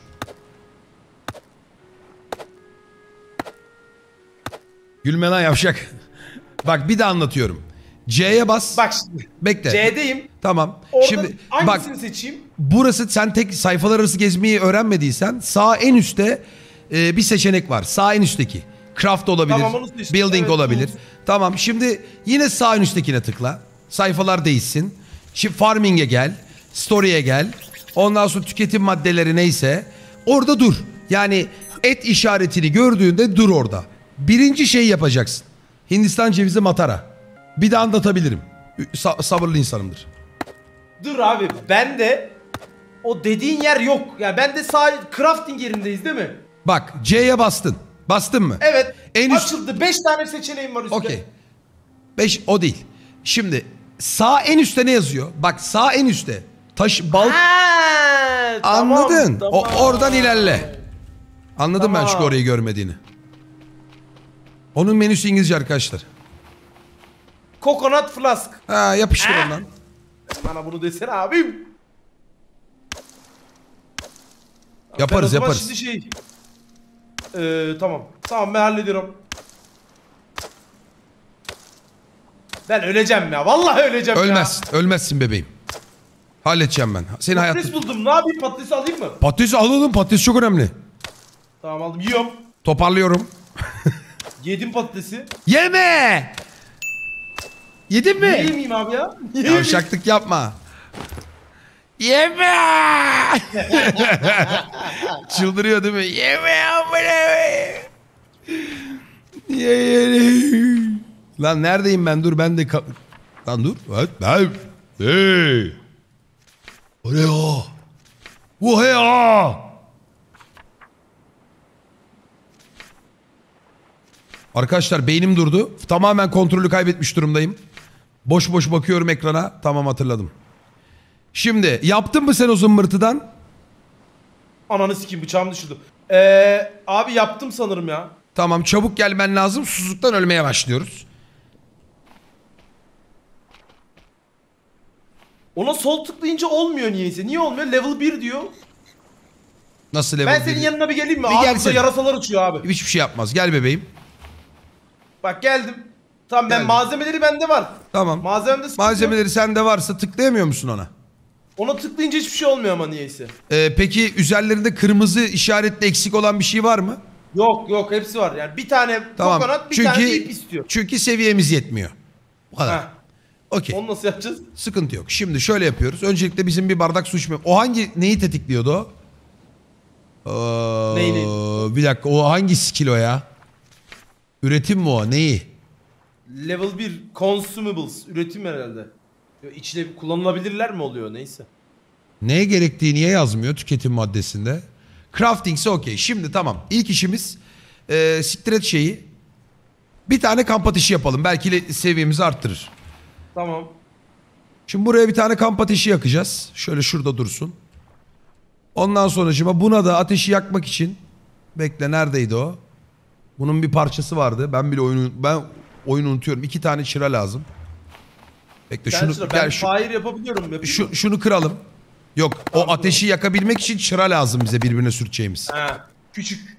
Gülme lan yavşak. Bak bir de anlatıyorum. C'ye bas. Bak şimdi. Bekle. C'deyim. Tamam. Orada Şimdi bak hangisini seçeyim? burası, sen tek sayfalar arası gezmeyi öğrenmediysen sağ en üstte e, bir seçenek var. Sağ en üstteki. Craft olabilir. Tamam, onu seçtim. Building Evet, olabilir. tools. Tamam, şimdi yine sağ en üsttekine tıkla. Sayfalar değişsin. Şimdi farming'e gel. Story'e gel. Ondan sonra tüketim maddeleri neyse. Orada dur. Yani et işaretini gördüğünde dur orada. Birinci şeyi yapacaksın. Hindistan cevizi matara. Bir de anlatabilirim. Sa- sabırlı insanımdır. Dur abi ben de o dediğin yer yok. Yani ben de sağ crafting yerindeyiz değil mi? Bak C'ye bastın. Bastın mı? Evet. En üst- Açıldı. beş tane seçeneğim var üstte. Okey. Beş o değil. Şimdi sağ en üstte ne yazıyor? Bak sağ en üstte. Taş bal. Ha, tamam, Anladın? tamam. O oradan ilerle. Anladım ben Tamam. çünkü orayı görmediğini. Onun menüsü İngilizce arkadaşlar. Coconut flask. Ha yapıştır Ha. ondan. Bana bunu desene abim. Ben o Yaparız zaman yaparız. Şimdi şey. Ee, tamam. Tamam ben hallediyorum. Ben öleceğim ya. Vallahi öleceğim Ölmez. Ölmezsin bebeğim. Halledeceğim ben. Seni ya. hayatta... Patates buldum. Ne yapayım? Patatesi alayım mı? Patates alalım. Patates çok önemli. Tamam aldım. Yiyorum. Toparlıyorum. Yedim patatesi. Yeme! Yedin Niye mi? yemeyeyim abi ya? Niye yemeyeyim? Yavşaklık yapma. Yeme! Çıldırıyor değil mi? Yeme amına. Ye ye. Lan neredeyim ben? Dur ben de... ka- Lan dur. Evet, ben... Hey! Oraya! Vuhaya! Arkadaşlar beynim durdu. Tamamen kontrolü kaybetmiş durumdayım. Boş boş bakıyorum ekrana. Tamam hatırladım. Şimdi yaptın mı sen o zımbırtıdan? Ananı sikeyim bıçağım düşürdü. Ee, abi yaptım sanırım ya. Tamam çabuk gelmen lazım. Susuzluktan ölmeye başlıyoruz. Ona sol tıklayınca olmuyor niyeyse. Niye olmuyor? Level bir diyor. Nasıl level Ben senin bir? yanına bir geleyim mi? Bir Ağzımda gelsene. yarasalar uçuyor abi. Hiçbir şey yapmaz. Gel bebeğim. Bak geldim. Tamam ben Geldim. malzemeleri bende var. Tamam. Malzemede sıkıntı yok. Malzemeleri sende varsa tıklayamıyor musun ona? Ona tıklayınca hiçbir şey olmuyor ama niyeyse. Ee, peki üzerlerinde kırmızı işaretli eksik olan bir şey var mı? Yok yok hepsi var. Yani bir tane Tamam. kokonat bir çünkü, tane ip istiyor. Çünkü seviyemiz yetmiyor. Bu kadar. Heh. Okey. Onu nasıl yapacağız? Sıkıntı yok. Şimdi şöyle yapıyoruz. Öncelikle bizim bir bardak su içmem. O hangi neyi tetikliyordu o? Ee, Neyi, neyi? Bir dakika o hangi skill o ya? Üretim mi o? Neyi? Level bir consumables üretim herhalde. Ya İçine kullanılabilirler mi oluyor neyse. Neye gerektiği niye yazmıyor tüketim maddesinde? Crafting ise okey. Şimdi tamam. İlk işimiz e, siktir et şeyi. Bir tane kamp ateşi yapalım. Belki de seviyemizi arttırır. Tamam. Şimdi buraya bir tane kamp ateşi yakacağız. Şöyle şurada dursun. Ondan sonracığıma buna da ateşi yakmak için bekle neredeydi o? Bunun bir parçası vardı. Ben bile oyunu ben oyunu unutuyorum. İki tane çıra lazım. Bekle Gel şunu şuna, gel ben şu, fire yapabiliyorum. Yapayım şu mı? şunu kıralım. Yok o Tamam, ateşi yakabilmek için çıra lazım bize birbirine sürteceğimiz. Ha, küçük.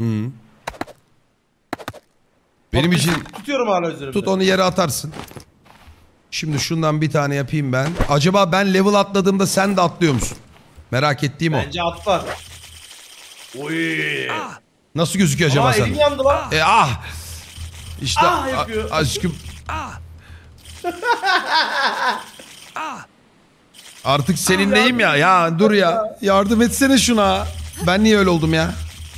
Benim Bak, için tutuyorum hala üzerimde. tut onu yere atarsın. Şimdi şundan bir tane yapayım ben. Acaba ben level atladığımda sen de atlıyor musun? Merak ettiğim o. Bence atlar. Oy. Nasıl gözüküyor acaba Aa sen? elim yandı lan. E ah. İşte Ah a- yapıyor. aşkım. Artık seninleyim ya. Ya dur ya. Yardım etsene şuna. Ben niye öyle oldum ya?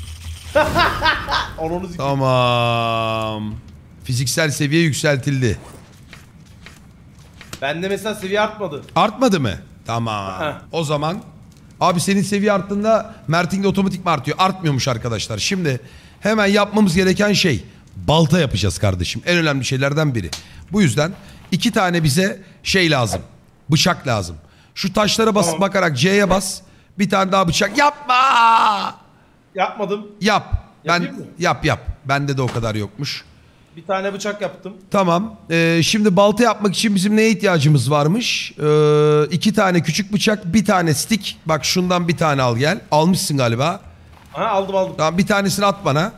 Ananı sikeyim. Tamam. Fiziksel seviye yükseltildi. Bende mesela seviye artmadı. Artmadı mı? Tamam. Heh. O zaman abi senin seviye arttığında Mert'in de otomatik mi artıyor? Artmıyormuş arkadaşlar. Şimdi hemen yapmamız gereken şey balta yapacağız kardeşim. En önemli şeylerden biri. Bu yüzden iki tane bize şey lazım. Bıçak lazım. Şu taşlara bas Tamam. bakarak C'ye bas. Bir tane daha bıçak. Yapma! Yapmadım. Yap. Ben Yapayım mı? yap yap. Bende de o kadar yokmuş. Bir tane bıçak yaptım. Tamam. Ee, şimdi balta yapmak için bizim neye ihtiyacımız varmış? Ee, iki tane küçük bıçak, bir tane stick. Bak şundan bir tane al gel. Almışsın galiba. Ha aldım aldım. Tamam, bir tanesini at bana.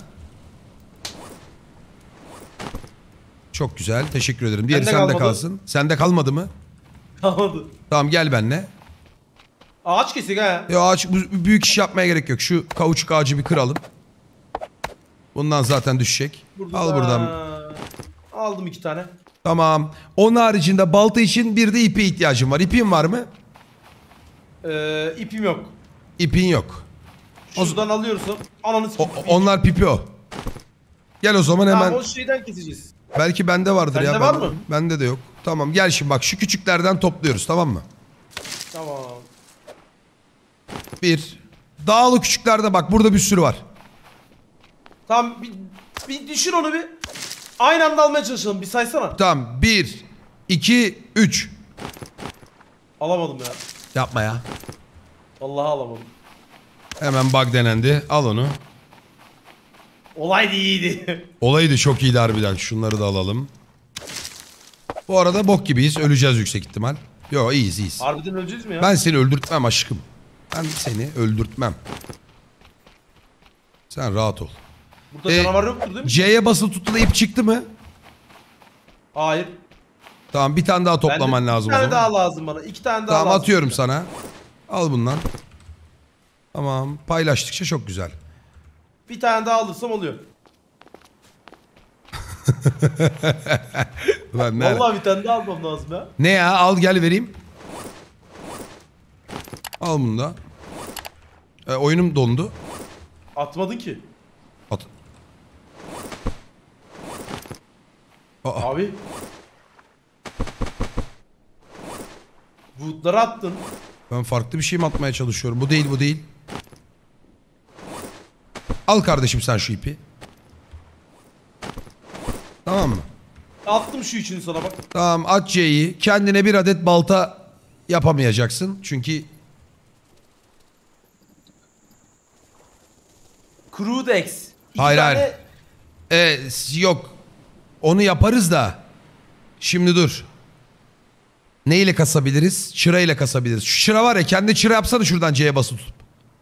Çok güzel. Teşekkür ederim. Diğeri Bende sende kalmadı. kalsın. Sende kalmadı mı? Kalmadı. Tamam, gel benimle. Ağaç kesik ha. Ya ağaç, bu- büyük iş yapmaya gerek yok. Şu kauçuk ağacı bir kıralım. Bundan zaten düşecek. Burada Al da- buradan. Aldım iki tane. Tamam. Onun haricinde balta için bir de ipe ihtiyacım var. İpin var mı? Ee, ipim yok. İpin yok. O- Şuradan alıyorsun. Ananı O- sikeyim. onlar pipi o. Gel o zaman hemen. Tamam, o şeyden keseceğiz. Belki bende vardır Sende ya. var Ben- mı? Bende de yok. Tamam, gel şimdi bak şu küçüklerden topluyoruz, tamam mı? Tamam. Bir. Dağılı küçüklerde bak burada bir sürü var. Tamam bir, bir düşür onu bir. Aynı anda almaya çalışalım. Bir saysana. Tamam. Bir, iki, üç. Alamadım ya. Yapma ya. Vallahi alamadım. Hemen bug denendi. Al onu. Olay da iyiydi. Olayı da çok iyiydi harbiden. Şunları da alalım. Bu arada bok gibiyiz. Öleceğiz yüksek ihtimal. Yo, iyiyiz iyiyiz. Harbiden öleceğiz mi ya? Ben seni öldürtmem aşkım. Ben seni öldürtmem. Sen rahat ol. Burada Ee, canavar yoktur değil mi? C'ye basılı tutula ip çıktı mı? Hayır. Tamam, bir tane daha toplaman Bende lazım Bir o tane zaman. daha lazım bana. İki tane daha Tamam, lazım. atıyorum sana. Al bundan. Tamam, paylaştıkça çok güzel. Bir tane daha alırsam oluyor. Ulan nerede- Vallahi bir tane daha almam lazım ya. Ne ya, al gel vereyim. Al bunu da. E, oyunum dondu. Atmadın ki. At. Aa, Abi. Wood'ları attın. ben farklı bir şey mi atmaya çalışıyorum? Bu değil, bu değil. Al kardeşim sen şu ipi. Tamam mı? Attım şu üçünü sana bak. Tamam, at C'yi. Kendine bir adet balta yapamayacaksın. Çünkü Crude X. İki Hayır, tane... hayır. e, yok. Onu yaparız da. Şimdi dur. Ne ile kasabiliriz? Çıra ile kasabiliriz. Şu çıra var ya, kendi çıra yapsana şuradan C'ye basılı tutup.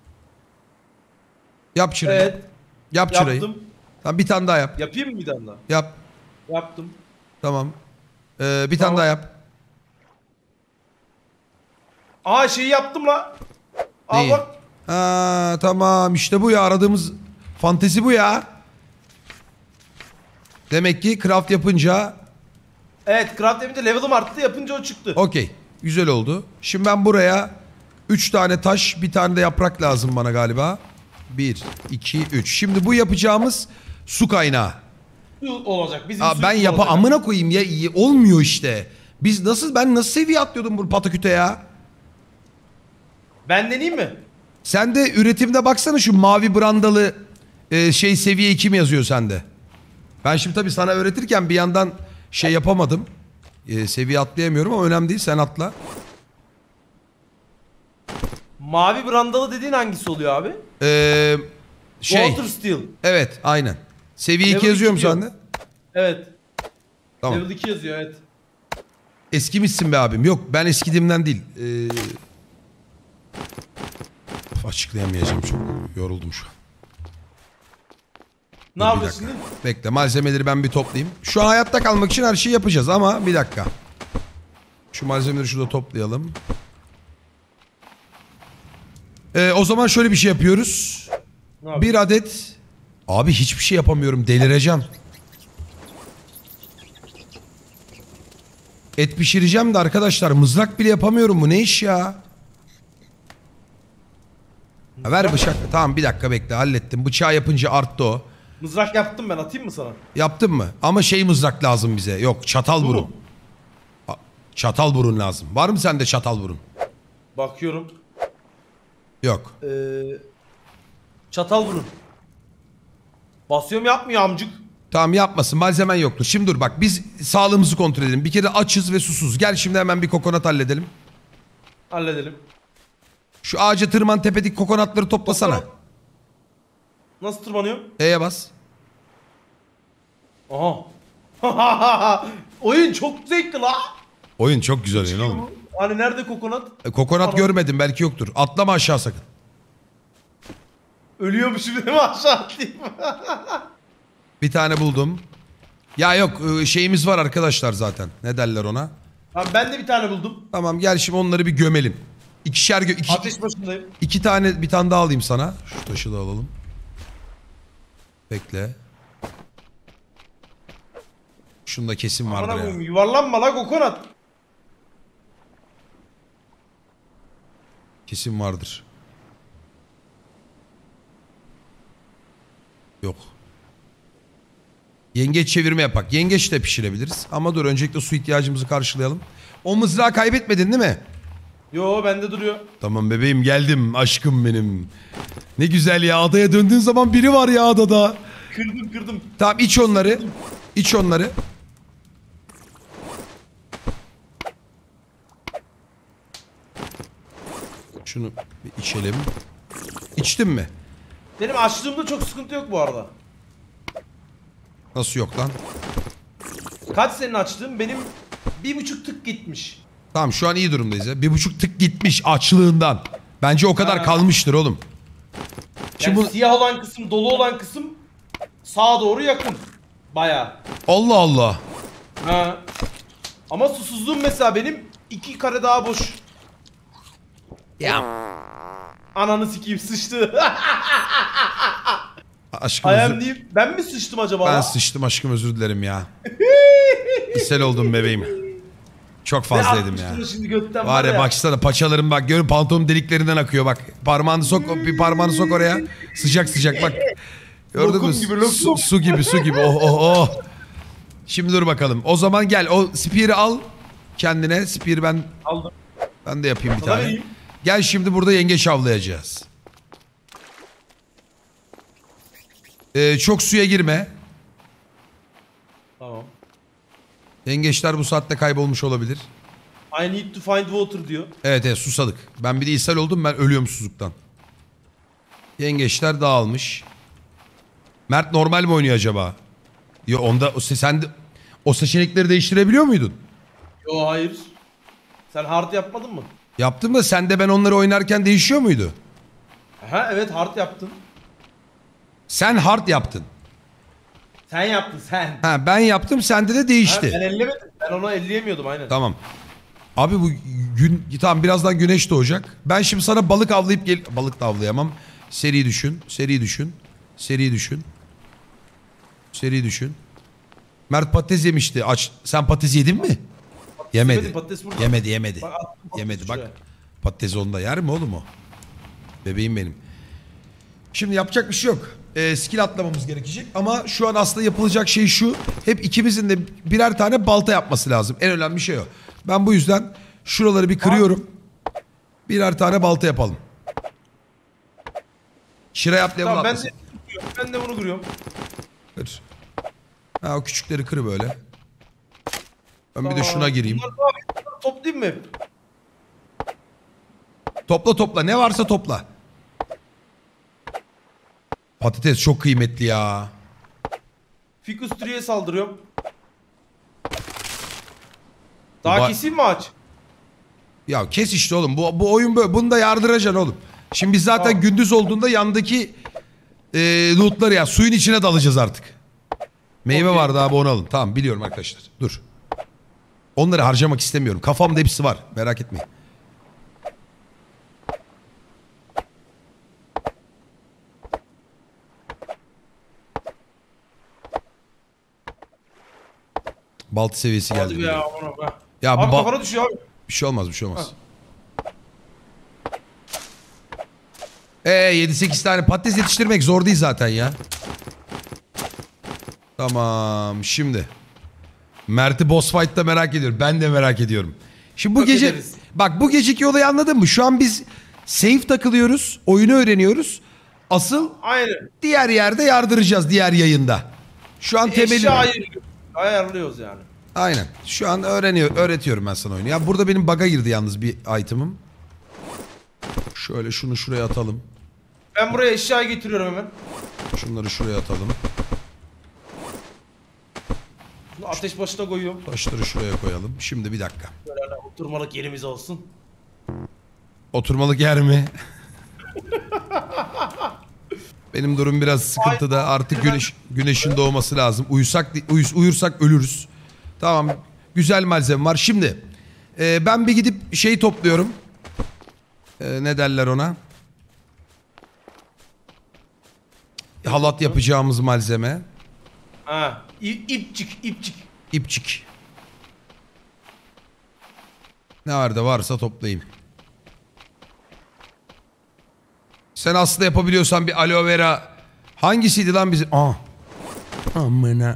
Yap çırayı. Evet. Yap çırayı. Yaptım. Tamam, bir tane daha yap. Yapayım mı bir tane daha? Yap. Yaptım. Tamam. Ee, bir Tamam. tane daha yap. Aa şeyi yaptım la. Al Neyi? bak. Ha, tamam, işte bu ya, aradığımız fantezi bu ya. Demek ki craft yapınca Evet, craft yapınca level'ım arttı, yapınca o çıktı. okey. Güzel oldu. Şimdi ben buraya üç tane taş, bir tane de yaprak lazım bana galiba. bir, iki, üç. Şimdi bu yapacağımız su kaynağı. Su olacak. Bizim Aa, suyumuz ben yapa olacak. amına koyayım ya, iyi- olmuyor işte. Biz nasıl, ben nasıl seviye atlıyordum bu pataküte ya? Ben deneyeyim mi? Sen de üretimde baksana, şu mavi brandalı e, şey seviye iki mi yazıyor sende? Ben şimdi tabii sana öğretirken bir yandan şey yapamadım. E, seviye atlayamıyorum ama önemli değil, sen atla. Mavi brandalı dediğin hangisi oluyor abi? E, şey Water Steel. evet, aynen. Seviye iki Level yazıyor mu iki diyor. sende? Evet. Tamam. Level iki yazıyor, evet. Eskimişsin be abim. Yok, ben eskidimden değil. E, of, açıklayamayacağım, çok yoruldum şu an. Ne Dur, bir yapıyorsun dakika. değil mi? Bekle, malzemeleri ben bir toplayayım. Şu an hayatta kalmak için her şeyi yapacağız ama bir dakika. Şu malzemeleri şurada toplayalım. Ee, o zaman şöyle bir şey yapıyoruz. Ne yapıyorsun? Bir adet... Abi hiçbir şey yapamıyorum, delireceğim. Et pişireceğim de arkadaşlar, mızrak bile yapamıyorum, bu ne iş ya? Ha, ver bıçak. Tamam, bir dakika bekle, hallettim. Bıçağı yapınca arttı o. Mızrak yaptım ben, atayım mı sana? Yaptın mı? Ama şey mızrak lazım bize. Yok, çatal Bu burun. mu? A- Çatal burun lazım. Var mı sende çatal burun? Bakıyorum. Yok. Ee, çatal burun. Basıyorum, yapmıyor amcık. Tamam, yapmasın, malzemen yoktur. Şimdi dur bak, biz sağlığımızı kontrol edelim. Bir kere açız ve susuz. Gel şimdi hemen bir kokonat halledelim. Halledelim. Şu ağaca tırman, tepedeki kokonatları toplasana. Kokonat. Nasıl tırmanıyor? E'ye bas. Aha. Oyun çok zevkli la. Oyun çok güzel oyun oğlum. Hani nerede kokonat? E, kokonat Pardon. görmedim, belki yoktur. Atlama aşağı sakın. Ölüyormuşum değil mi aşağı atlayayım? Bir tane buldum. Ya yok e, şeyimiz var arkadaşlar zaten. Ne derler ona? Tamam ben de bir tane buldum. Tamam gel şimdi onları bir gömelim. İkişer gö iki, Ateş başındayım. iki tane bir tane daha alayım sana. Şu taşı da alalım. Bekle. Şunda kesin Amına vardır ya. koyayım, yuvarlanma la kokonat. Kesin vardır. Yok. Yengeç çevirme yapak. Yengeç de pişirebiliriz. Ama dur öncelikle su ihtiyacımızı karşılayalım. O mızrağı kaybetmedin değil mi? Yo bende duruyor. Tamam bebeğim geldim aşkım benim. Ne güzel ya, adaya döndüğün zaman biri var ya adada. Kırdım kırdım. Tamam iç onları. İç onları. Şunu bir içelim. İçtin mi? Benim açlığımda çok sıkıntı yok bu arada. Nasıl yok lan? Kaç senin açlığın? Benim bir buçuk tık gitmiş. Tamam şu an iyi durumdayız ya. Bir buçuk tık gitmiş açlığından. Bence o kadar Ha. kalmıştır oğlum. Yani Şimdi bu... siyah olan kısım, dolu olan kısım sağa doğru yakın. Baya. Allah Allah. Ha. Ama susuzluğum mesela benim iki kare daha boş. Ya. Ananı sikeyim sıçtı. Aşkım Ayağım özür... deyip ben mi sıçtım acaba? Ben la? sıçtım aşkım, özür dilerim ya. İshal oldum bebeğim. Çok Ne fazlaydım ya. atmıştır Şimdi götten Var ya baksana paçalarım bak, görün pantolonun deliklerinden akıyor bak. Parmağını sok, bir parmağını sok oraya. Sıcak sıcak bak. Gördün Lokum mü? gibi, lokum. Su, su gibi su gibi. Oh oh oh. Şimdi dur bakalım. O zaman gel o spear'i al kendine. Spear ben Aldım. ben de yapayım bir Sana tane. vereyim. Gel şimdi burada yengeç avlayacağız. Ee, çok suya girme. Tamam. Yengeçler bu saatte kaybolmuş olabilir. I need to find water diyor. Evet evet susadık. Ben bir de ishal oldum, ben ölüyorum susuzluktan. Yengeçler dağılmış. Mert normal mi oynuyor acaba? Yo onda o se- sen de o seçenekleri değiştirebiliyor muydun? Yo hayır. Sen hard yapmadın mı? Yaptım da sen de ben onları oynarken değişiyor muydu? Aha evet hard yaptın. Sen hard yaptın. Sen yaptın sen. Ha ben yaptım, sende de Ha, değişti. ben ellemedim. Ben ona elleyemiyordum aynen. Tamam. Abi bu gün tamam birazdan güneş doğacak. Ben şimdi sana balık avlayıp gel balık da avlayamam. Seri düşün, seri düşün. Seri düşün. Seri düşün. Mert patates yemişti. Aç. Sen patates yedin mi? Yemedi. yemedim, patates burada. Yemedi, yemedi. Bak, attım patatesi Yemedi bak. şuraya. Patates onda yer mi oğlum o? Bebeğim benim. Şimdi yapacak bir şey yok. Ee, skill atlamamız gerekecek ama şu an aslında yapılacak şey şu. Hep ikimizin de birer tane balta yapması lazım. En önemli şey o. Ben bu yüzden şuraları bir kırıyorum. Birer tane balta yapalım. Şirayat level Tamam ben atlasın. de, ben de bunu kırıyorum. Kır. Ha, o küçükleri kır böyle. Ben bir de Tamam. şuna gireyim. Bunları ne yapayım? Bunları toplayayım mı hep? Topla topla, ne varsa topla. Patates çok kıymetli ya. Ficus tree'ye saldırıyorum. Daha Ba- keseyim mi ağaç? Ya kes işte oğlum. Bu, bu oyun böyle. Bunu da yardıracaksın oğlum. Şimdi biz zaten Tamam. gündüz olduğunda yandaki e, lootları ya suyun içine dalacağız artık. Meyve Okey. vardı abi, onu alın. Tamam biliyorum arkadaşlar. Dur. Onları harcamak istemiyorum. Kafamda hepsi var. Merak etmeyin. Baltı seviyesi geldi. Hadi be ya ona be. Ya bu Abi ba- kafana düşüyor abi. bir şey olmaz, bir şey olmaz. Ee yedi sekiz tane patates yetiştirmek zor değil zaten ya. Tamam şimdi. Mert'i boss fight'ta merak ediyorum. Ben de merak ediyorum. Şimdi bu Yok gece ederiz. bak bu geceki olayı anladın mı? Şu an biz safe takılıyoruz. Oyunu öğreniyoruz. Asıl Aynen. diğer yerde yardıracağız, diğer yayında. Şu an temeli. Eşya ayırıyoruz. Ayarlıyoruz yani. Aynen. Şu an öğreniyor, öğretiyorum ben sana oyunu. Ya burada benim bug'a girdi yalnız bir item'ım. Şöyle şunu şuraya atalım. Ben buraya eşya getiriyorum hemen. Şunları şuraya atalım. Şunu ateş başına koyuyorum. Taşları şuraya koyalım. Şimdi bir dakika. Böyle hani oturmalık yerimiz olsun. Oturmalık yer mi? Benim durum biraz sıkıntıda. Artık güneş, güneşin doğması lazım. Uyusak uyus, uyursak ölürüz. Tamam. Güzel malzeme var. Şimdi e, ben bir gidip şey topluyorum. E, ne derler ona? Halat yapacağımız malzeme. Ha, ip, ipçik, ipçik. İpçik. Ne var da varsa toplayayım. Sen aslında yapabiliyorsan bir aloe vera hangisiydi lan bizim? Aa. Amına.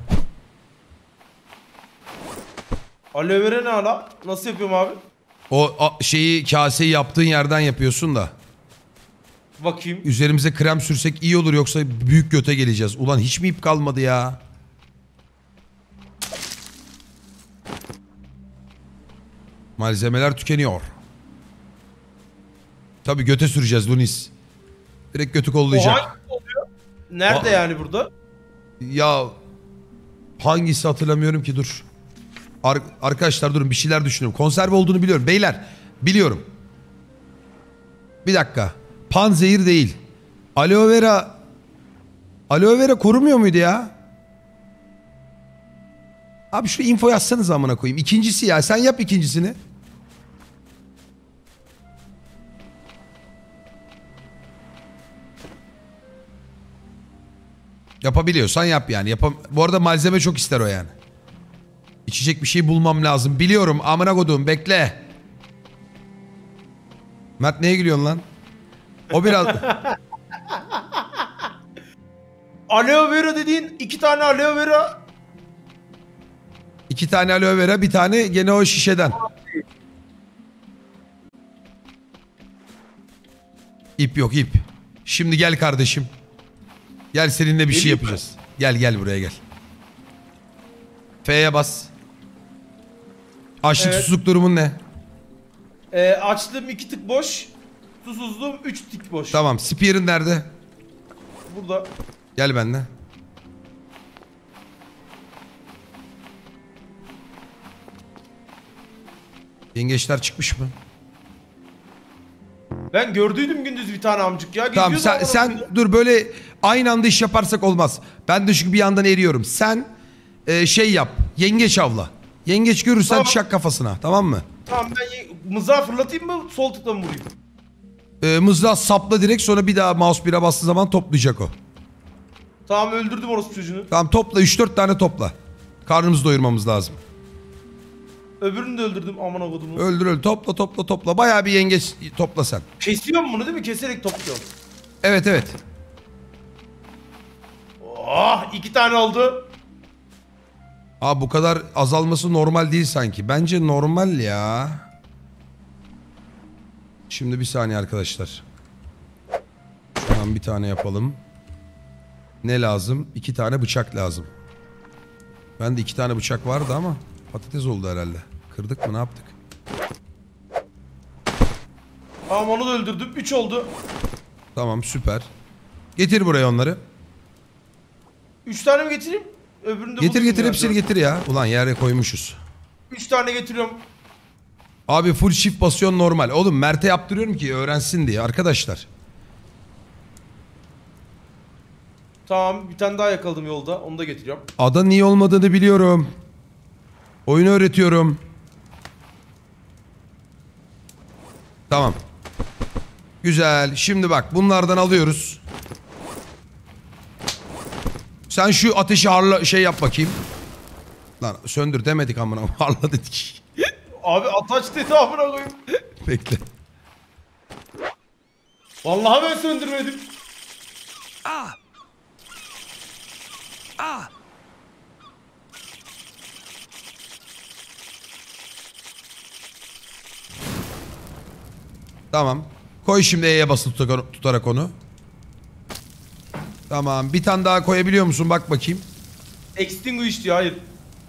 Aloe vera ne ala? Nasıl yapıyorum abi? O a, şeyi kaseyi yaptığın yerden yapıyorsun da. Bakayım. Üzerimize krem sürsek iyi olur yoksa büyük göte geleceğiz. Ulan hiç mi ip kalmadı ya? Malzemeler tükeniyor. Tabii göte süreceğiz Lunis. Direkt götü O kollayacak. hangisi oluyor? Nerede Aa. yani burada? Ya hangisi hatırlamıyorum ki dur. Ar arkadaşlar durun bir şeyler düşünüyorum. Konserve olduğunu biliyorum. Beyler biliyorum. Bir dakika. Panzehir değil. Aloe vera. Aloe vera korumuyor muydu ya? Abi şu info yazsanız amına koyayım. İkincisi ya sen yap ikincisini. Yapabiliyorsan yap yani. Yapam Bu arada malzeme çok ister o yani. İçecek bir şey bulmam lazım. Biliyorum amına koduğum bekle. Mert neye gülüyorsun lan? O biraz... Aloe vera dediğin iki tane aloe vera. İki tane aloe vera bir tane gene o şişeden. İp yok ip. Şimdi gel kardeşim. Gel seninle bir şey Geleyim mi? yapacağız. Gel gel buraya gel. F'ye bas. Açlık Evet. susuzluk durumun ne? Ee, açlığım iki tık boş. Susuzluğum üç tık boş. Tamam spear'ın nerede? Burada. Gel benimle. Yengeçler çıkmış mı? Ben gördüydüm gündüz bir tane amcık ya. Tamam Geziyordu sen, amına sen koyayım. dur böyle aynı anda iş yaparsak olmaz. Ben de çünkü bir yandan eriyorum. Sen e, şey yap. Yengeç avla. Yengeç görürsen Tamam. çak kafasına tamam mı? Tamam ben ye- mızrağı fırlatayım mı? Sol tıkla mı vurayım? E, mızrağı sapla direkt sonra bir daha mouse bire bastığı zaman toplayacak o. Tamam öldürdüm orospu çocuğunu. Tamam topla üç dört tane topla. Karnımızı doyurmamız lazım. Öbürünü de öldürdüm amına kodumu. Öldür öldür topla topla topla. Bayağı bir yengeç topla sen. Kesiyorum bunu değil mi? Keserek topluyorum. Evet evet. Oh iki tane oldu. Abi bu kadar azalması normal değil sanki. Bence normal ya. Şimdi bir saniye arkadaşlar. Şuradan bir tane yapalım. Ne lazım? İki tane bıçak lazım. Bende iki tane bıçak vardı ama patates oldu herhalde. Kırdık mı ne yaptık? Tamam onu da öldürdüm. Üç oldu. Tamam süper. Getir buraya onları. Üç tane mi getireyim? Öbürünü de Getir bulayım getir ya. hepsini getir ya. Ulan yere koymuşuz. Üç tane getiriyorum. Abi full shift basıyorsun normal. Oğlum Mert'e yaptırıyorum ki öğrensin diye arkadaşlar. Tamam bir tane daha yakaladım yolda. Onu da getiriyorum. Ada niye olmadığını biliyorum. Oyunu öğretiyorum. Tamam. Güzel. Şimdi bak bunlardan alıyoruz. Sen şu ateşi harla şey yap bakayım. Lan söndür demedik amına. Harla dedik. Abi ataç dedi amına koyayım. Bekle. Vallahi ben söndürmedim. Tamam. Koy şimdi E'ye basılı tuta- tutarak onu. Tamam. Bir tane daha koyabiliyor musun? Bak bakayım. Extinguish diyor hayır.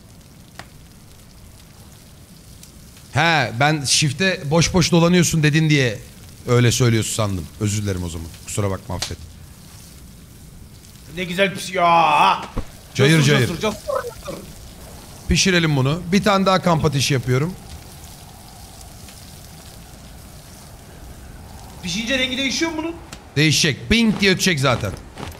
He ben shift'e boş boş dolanıyorsun dedin diye öyle söylüyorsun sandım. Özür dilerim o zaman. Kusura bakma affet. Ne güzel bir şey ya. Cayır Cesur, cayır. cesur, cesur, cesur. Pişirelim bunu. Bir tane daha kamp ateşi yapıyorum. Pişince rengi değişiyor mu bunun? Değişecek. Bing diye ötecek zaten.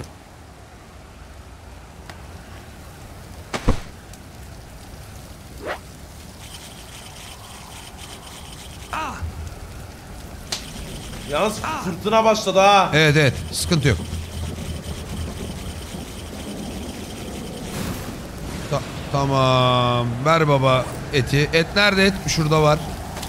Yalnız fırtına başladı ha. Evet evet. Sıkıntı yok. Ta- tamam. Ver baba eti. Et nerede et? Şurada var.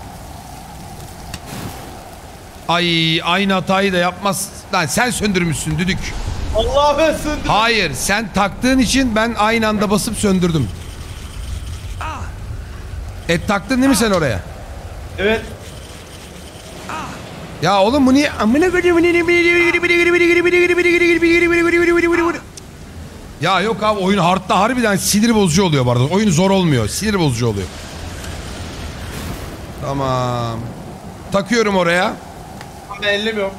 Ay aynı hatayı da yapmaz. Lan sen söndürmüşsün düdük. Allah ben söndürdüm. Hayır sen taktığın için ben aynı anda basıp söndürdüm. Et taktın değil mi sen oraya? Evet. Ya oğlum bu niye? Ya yok abi oyun hardta harbiden sinir bozucu oluyor bu arada. Oyun zor olmuyor. Sinir bozucu oluyor. Tamam. Takıyorum oraya. Ben ellemiyorum.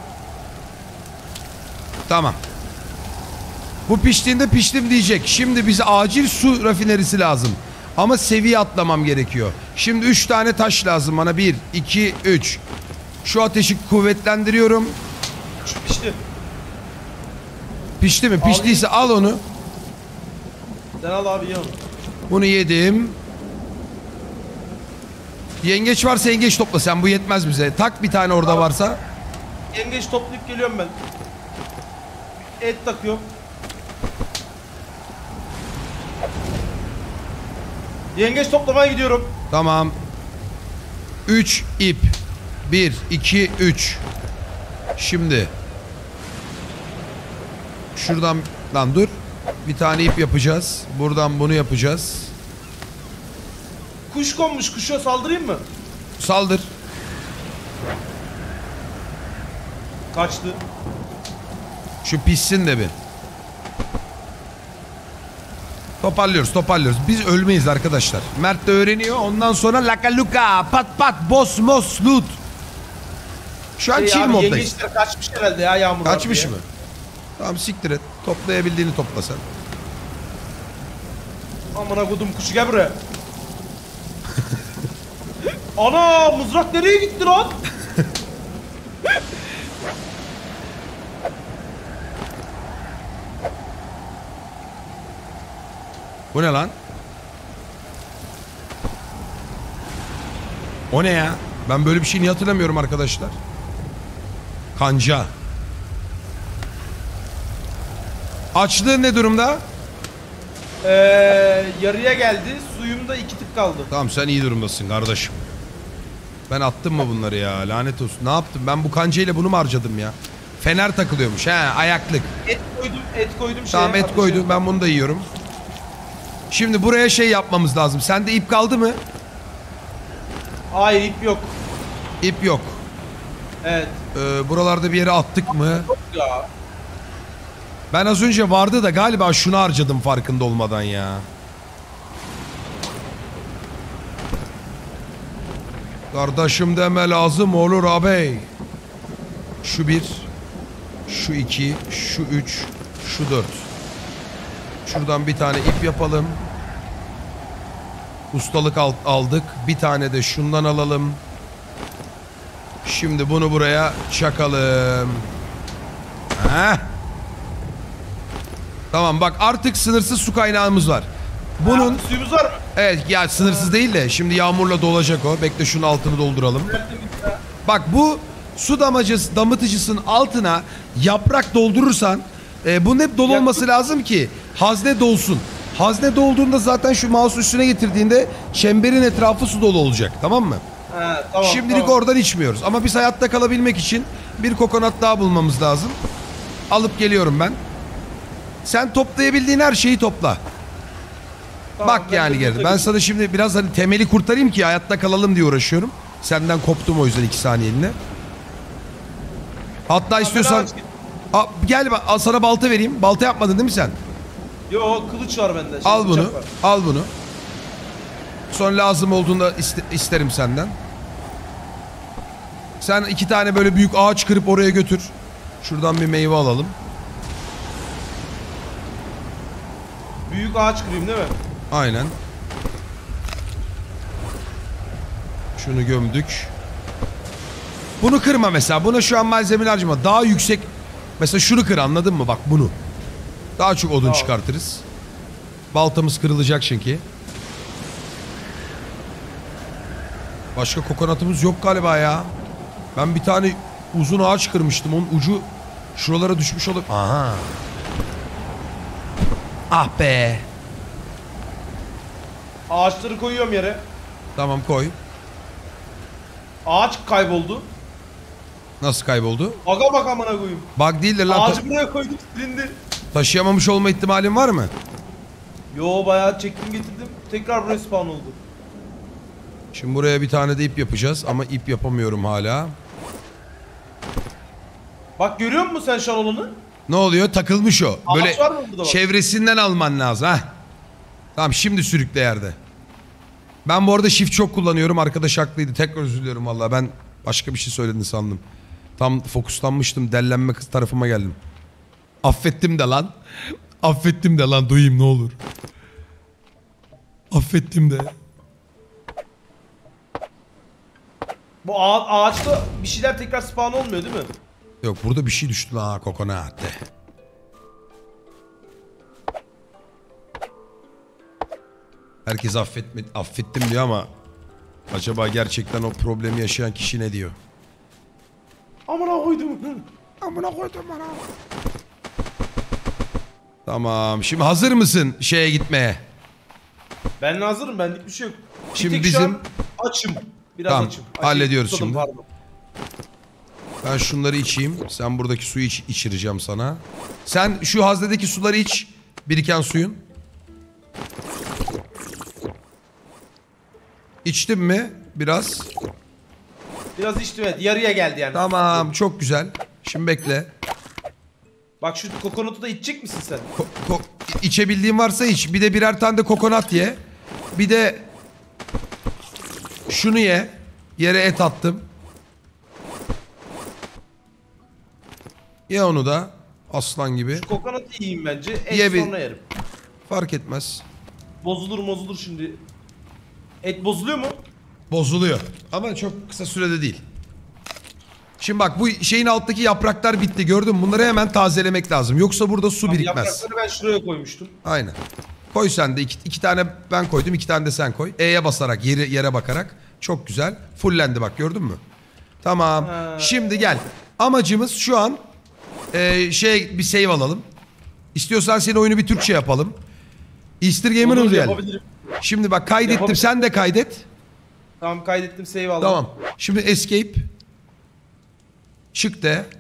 Tamam. Bu piştiğinde piştim diyecek. Şimdi bize acil su rafinerisi lazım. Ama seviye atlamam gerekiyor. Şimdi üç tane taş lazım bana. bir, iki, üç. Şu ateşi kuvvetlendiriyorum. Şu pişti. Pişti mi? Piştiyse al onu. Sen al abi yiyorum. Bunu yedim. Yengeç varsa yengeç topla sen. Bu yetmez bize. Tak bir tane orada varsa. Yengeç toplayıp geliyorum ben. Et takıyorum. Yengeç toplamaya gidiyorum. Tamam. üç ip. bir, iki, üç. Şimdi. Şuradan lan dur. Bir tane ip yapacağız. Buradan bunu yapacağız. Kuş konmuş. Kuşa saldırayım mı? Saldır. Kaçtı. Şu pişsin de bir. Toparlıyoruz toparlıyoruz. Biz ölmeyiz arkadaşlar. Mert de öğreniyor. Ondan sonra laka luka pat pat boss mos loot. Şu an Şey chill abi, moddayız. yengeçler kaçmış herhalde ya yağmur var Kaçmış diye. mı? Tamam siktir et. Toplayabildiğini topla sen. Amına kodum kuşu gel buraya. Ana mızrak nereye gitti lan? Bu ne lan? O ne ya? Ben böyle bir şey niye hatırlamıyorum arkadaşlar? Kanca. Açlığın ne durumda? Ee, yarıya geldi. Suyumda iki tık kaldı. Tamam sen iyi durumdasın kardeşim. Ben attım mı bunları ya? Lanet olsun. Ne yaptım? Ben bu kancayla bunu mu harcadım ya? Fener takılıyormuş. He ayaklık. Et koydum, et koydum. şeye, Tamam et ateşe. koydum. Ben bunu da yiyorum. Şimdi buraya şey yapmamız lazım. Sende ip kaldı mı? Hayır ip yok. İp yok. Evet. Ee, buralarda bir yere attık mı? Yok ya. Ben az önce vardı da galiba şunu harcadım farkında olmadan ya. Kardeşim deme lazım olur abi. Şu bir, şu iki, şu üç, şu dört. Şuradan bir tane ip yapalım. Ustalık al- aldık. Bir tane de şundan alalım. Şimdi bunu buraya çakalım. Heh. Tamam bak artık sınırsız su kaynağımız var. Bunun Ha, suyumuz var mı? evet ya sınırsız değil de şimdi yağmurla dolacak o. Bekle şunun altını dolduralım. Bak bu su damacısı, damıtıcısının altına yaprak doldurursan e, bunun hep dolu olması lazım ki hazne dolsun. Hazne dolduğunda zaten şu mouse üstüne getirdiğinde çemberin etrafı su dolu olacak tamam mı? Ha, tamam, Şimdilik tamam. oradan içmiyoruz ama biz hayatta kalabilmek için bir kokonat daha bulmamız lazım. Alıp geliyorum ben. Sen toplayabildiğin her şeyi topla. Tamam, Bak ben yani de geride. Ben toplayayım. sana şimdi biraz hani temeli kurtarayım ki hayatta kalalım diye uğraşıyorum. Senden koptum o yüzden iki saniyeliğine. Hatta istiyorsan Aa, gel ba- al sana balta vereyim. Balta yapmadın değil mi sen? Yo kılıç var bende. Şey, Al bunu. bıçak var. Al bunu. Sonra lazım olduğunda iste- isterim senden. Sen iki tane böyle büyük ağaç kırıp oraya götür. Şuradan bir meyve alalım. Büyük ağaç kırayım değil mi? Aynen. Şunu gömdük. Bunu kırma mesela. Buna şu an malzemeni harcama. Daha yüksek. Mesela şunu kır, anladın mı? Bak bunu. Daha çok odun Tamam. çıkartırız. Baltamız kırılacak çünkü. Başka kokonatımız yok galiba ya. Ben bir tane uzun ağaç kırmıştım. Onun ucu şuralara düşmüş olur. Aha. Ah be. Ağaçları koyuyorum yere. Tamam koy. Ağaç kayboldu. Nasıl kayboldu? Aga bak amına koyayım. Bug değildir lan. Ta- Ağacı buraya koydum, silindi. taşıyamamış olma ihtimalin var mı? Yo bayağı çektim getirdim. Tekrar buraya spawn oldu. Şimdi buraya bir tane de ip yapacağız ama ip yapamıyorum hala. Bak görüyor musun sen şu an olanı? Ne oluyor? Takılmış o. Ağaç Böyle var mı burada bak? çevresinden alman lazım. Heh. Tamam şimdi sürükle yerde. Ben bu arada shift çok kullanıyorum. Arkadaş haklıydı. Tekrar özür diliyorum valla. Ben başka bir şey söyledin sandım. Tam fokuslanmıştım. Dellenme kız tarafıma geldim. Affettim de lan. Affettim de lan. Duyayım ne olur. Affettim de. Bu ağa- ağaçta bir şeyler tekrar spawn olmuyor değil mi? Yok burada bir şey düştü lan. Ha, kokonat. Herkes affetme, affettim diyor ama acaba gerçekten o problemi yaşayan kişi ne diyor? Amına koydum. Amına koydum bana. Tamam. Şimdi hazır mısın şeye gitmeye? Ben hazırım, benlik bir şey yok. Bir Şimdi tek bizim- şu an açım. Biraz Tamam, açım. hallediyoruz Susadım, şimdi. pardon. Ben şunları içeyim. Sen buradaki suyu iç, içireceğim sana. Sen şu haznedeki suları iç. Biriken suyun. İçtin mi? Biraz. Biraz içtim evet. Yarıya geldi yani. Tamam. Çok güzel. Şimdi bekle. Bak şu kokonotu da içecek misin sen? Ko- ko- içebildiğin varsa iç. Bir de birer tane de kokonat ye. Bir de şunu ye. Yere et attım. Ye onu da. Aslan gibi. Kokonatı yiyeyim bence. Et Ye bir- sonra yerim. Fark etmez. Bozulur bozulur şimdi. Et bozuluyor mu? Bozuluyor. Ama çok kısa sürede değil. Şimdi bak bu şeyin alttaki yapraklar bitti. Gördün mü? Bunları hemen tazelemek lazım. Yoksa burada su birikmez. Yaprakları ben şuraya koymuştum. Aynen. Koy sen de. iki, iki tane ben koydum. iki tane de sen koy. E'ye basarak yere, yere bakarak. Çok güzel. Fullendi bak gördün mü? Tamam. Ha. Şimdi gel. Amacımız şu an e, şey bir save alalım. İstiyorsan senin oyunu bir Türkçe yapalım. Easter Gamer'ın Olur, gel. yapabilirim. Şimdi bak kaydettim. Yapabilirim. Sen de kaydet. Tamam kaydettim, save aldım. Tamam. Şimdi escape. Çık de.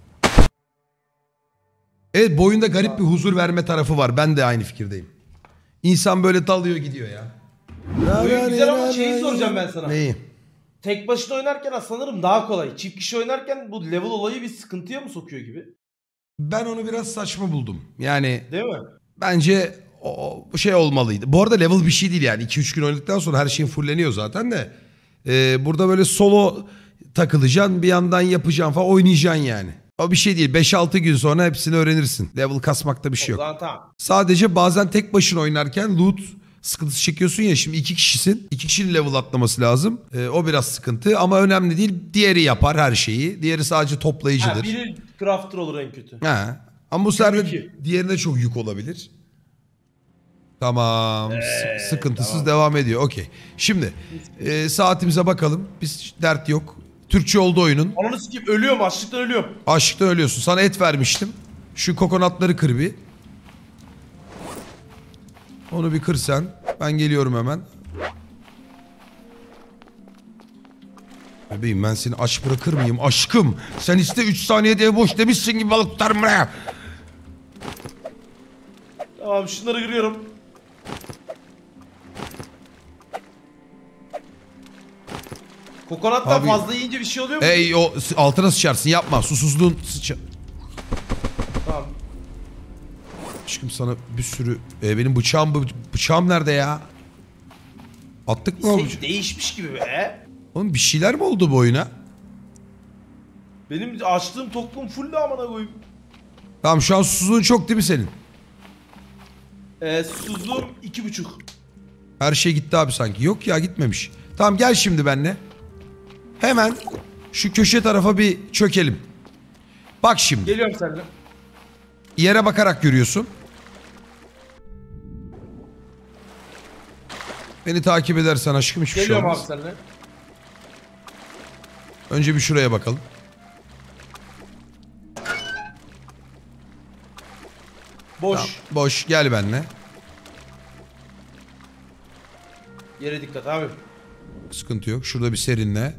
Evet bu oyunda garip bir huzur verme tarafı var. Ben de aynı fikirdeyim. İnsan böyle dalıyor gidiyor ya. Oyun güzel ama şeyi soracağım ben sana. Neyi? Tek başına oynarken sanırım daha kolay. Çift kişi oynarken bu level olayı bir sıkıntıya mı sokuyor gibi? Ben onu biraz saçma buldum. Yani Değil mi? bence o şey olmalıydı. Bu arada level bir şey değil yani. iki üç gün oynadıktan sonra her şeyin fulleniyor zaten de. Ee, burada böyle solo takılacaksın, bir yandan yapacaksın falan, oynayacaksın yani. O bir şey değil. beş altı gün sonra hepsini öğrenirsin. Level kasmakta bir şey O yok. zaman tamam. Sadece bazen tek başına oynarken loot sıkıntısı çekiyorsun ya. Şimdi iki kişisin. İki kişinin level atlaması lazım. Ee, o biraz sıkıntı ama önemli değil. Diğeri yapar her şeyi. Diğeri sadece toplayıcıdır. Ha, biri crafter olur en kötü. Ha. Ama bu sefer de iki. diğerine çok yük olabilir. Tamam. S- sıkıntısız devam ediyor. Okey. Şimdi e, saatimize bakalım. Biz dert yok. Türkçe oldu oyunun. Ananı sikeyim, ölüyorum, açlıktan ölüyorum. Açlıktan ölüyorsun. Sana et vermiştim. Şu kokonatları kır bir. Onu bir kır sen. Ben geliyorum hemen. Bebeğim ben seni aç bırakır mıyım? Aşkım. Sen iste üç saniyede ev boş demişsin gibi balık tutarım buraya. Tamam şunları kırıyorum. Kokonattan Abi- fazla yiyince bir şey oluyor mu? Ey o s- altına sıçarsın yapma. Susuzluğun sıça... Tamam. Aşkım sana bir sürü... E, benim bıçağım bı- bıçağım nerede ya? Attık mı o Şey bıçağı? değişmiş gibi be. Oğlum bir şeyler mi oldu bu oyuna? Benim açlığım tokluğum full de amına koyayım. Tamam şu an susuzluğun çok değil mi senin? Ee, susuzluğum iki buçuk. Her şey gitti abi sanki. Yok ya gitmemiş. Tamam gel şimdi benimle. Hemen şu köşe tarafa bir çökelim. Bak şimdi. Geliyorum seninle. Yere bakarak görüyorsun. Beni takip edersen aşkım hiçbir şey Geliyorum olmaz. abi seninle. Önce bir şuraya bakalım. Boş. Tamam, boş. Gel benimle. Yere dikkat abi. Sıkıntı yok. Şurada bir serinle.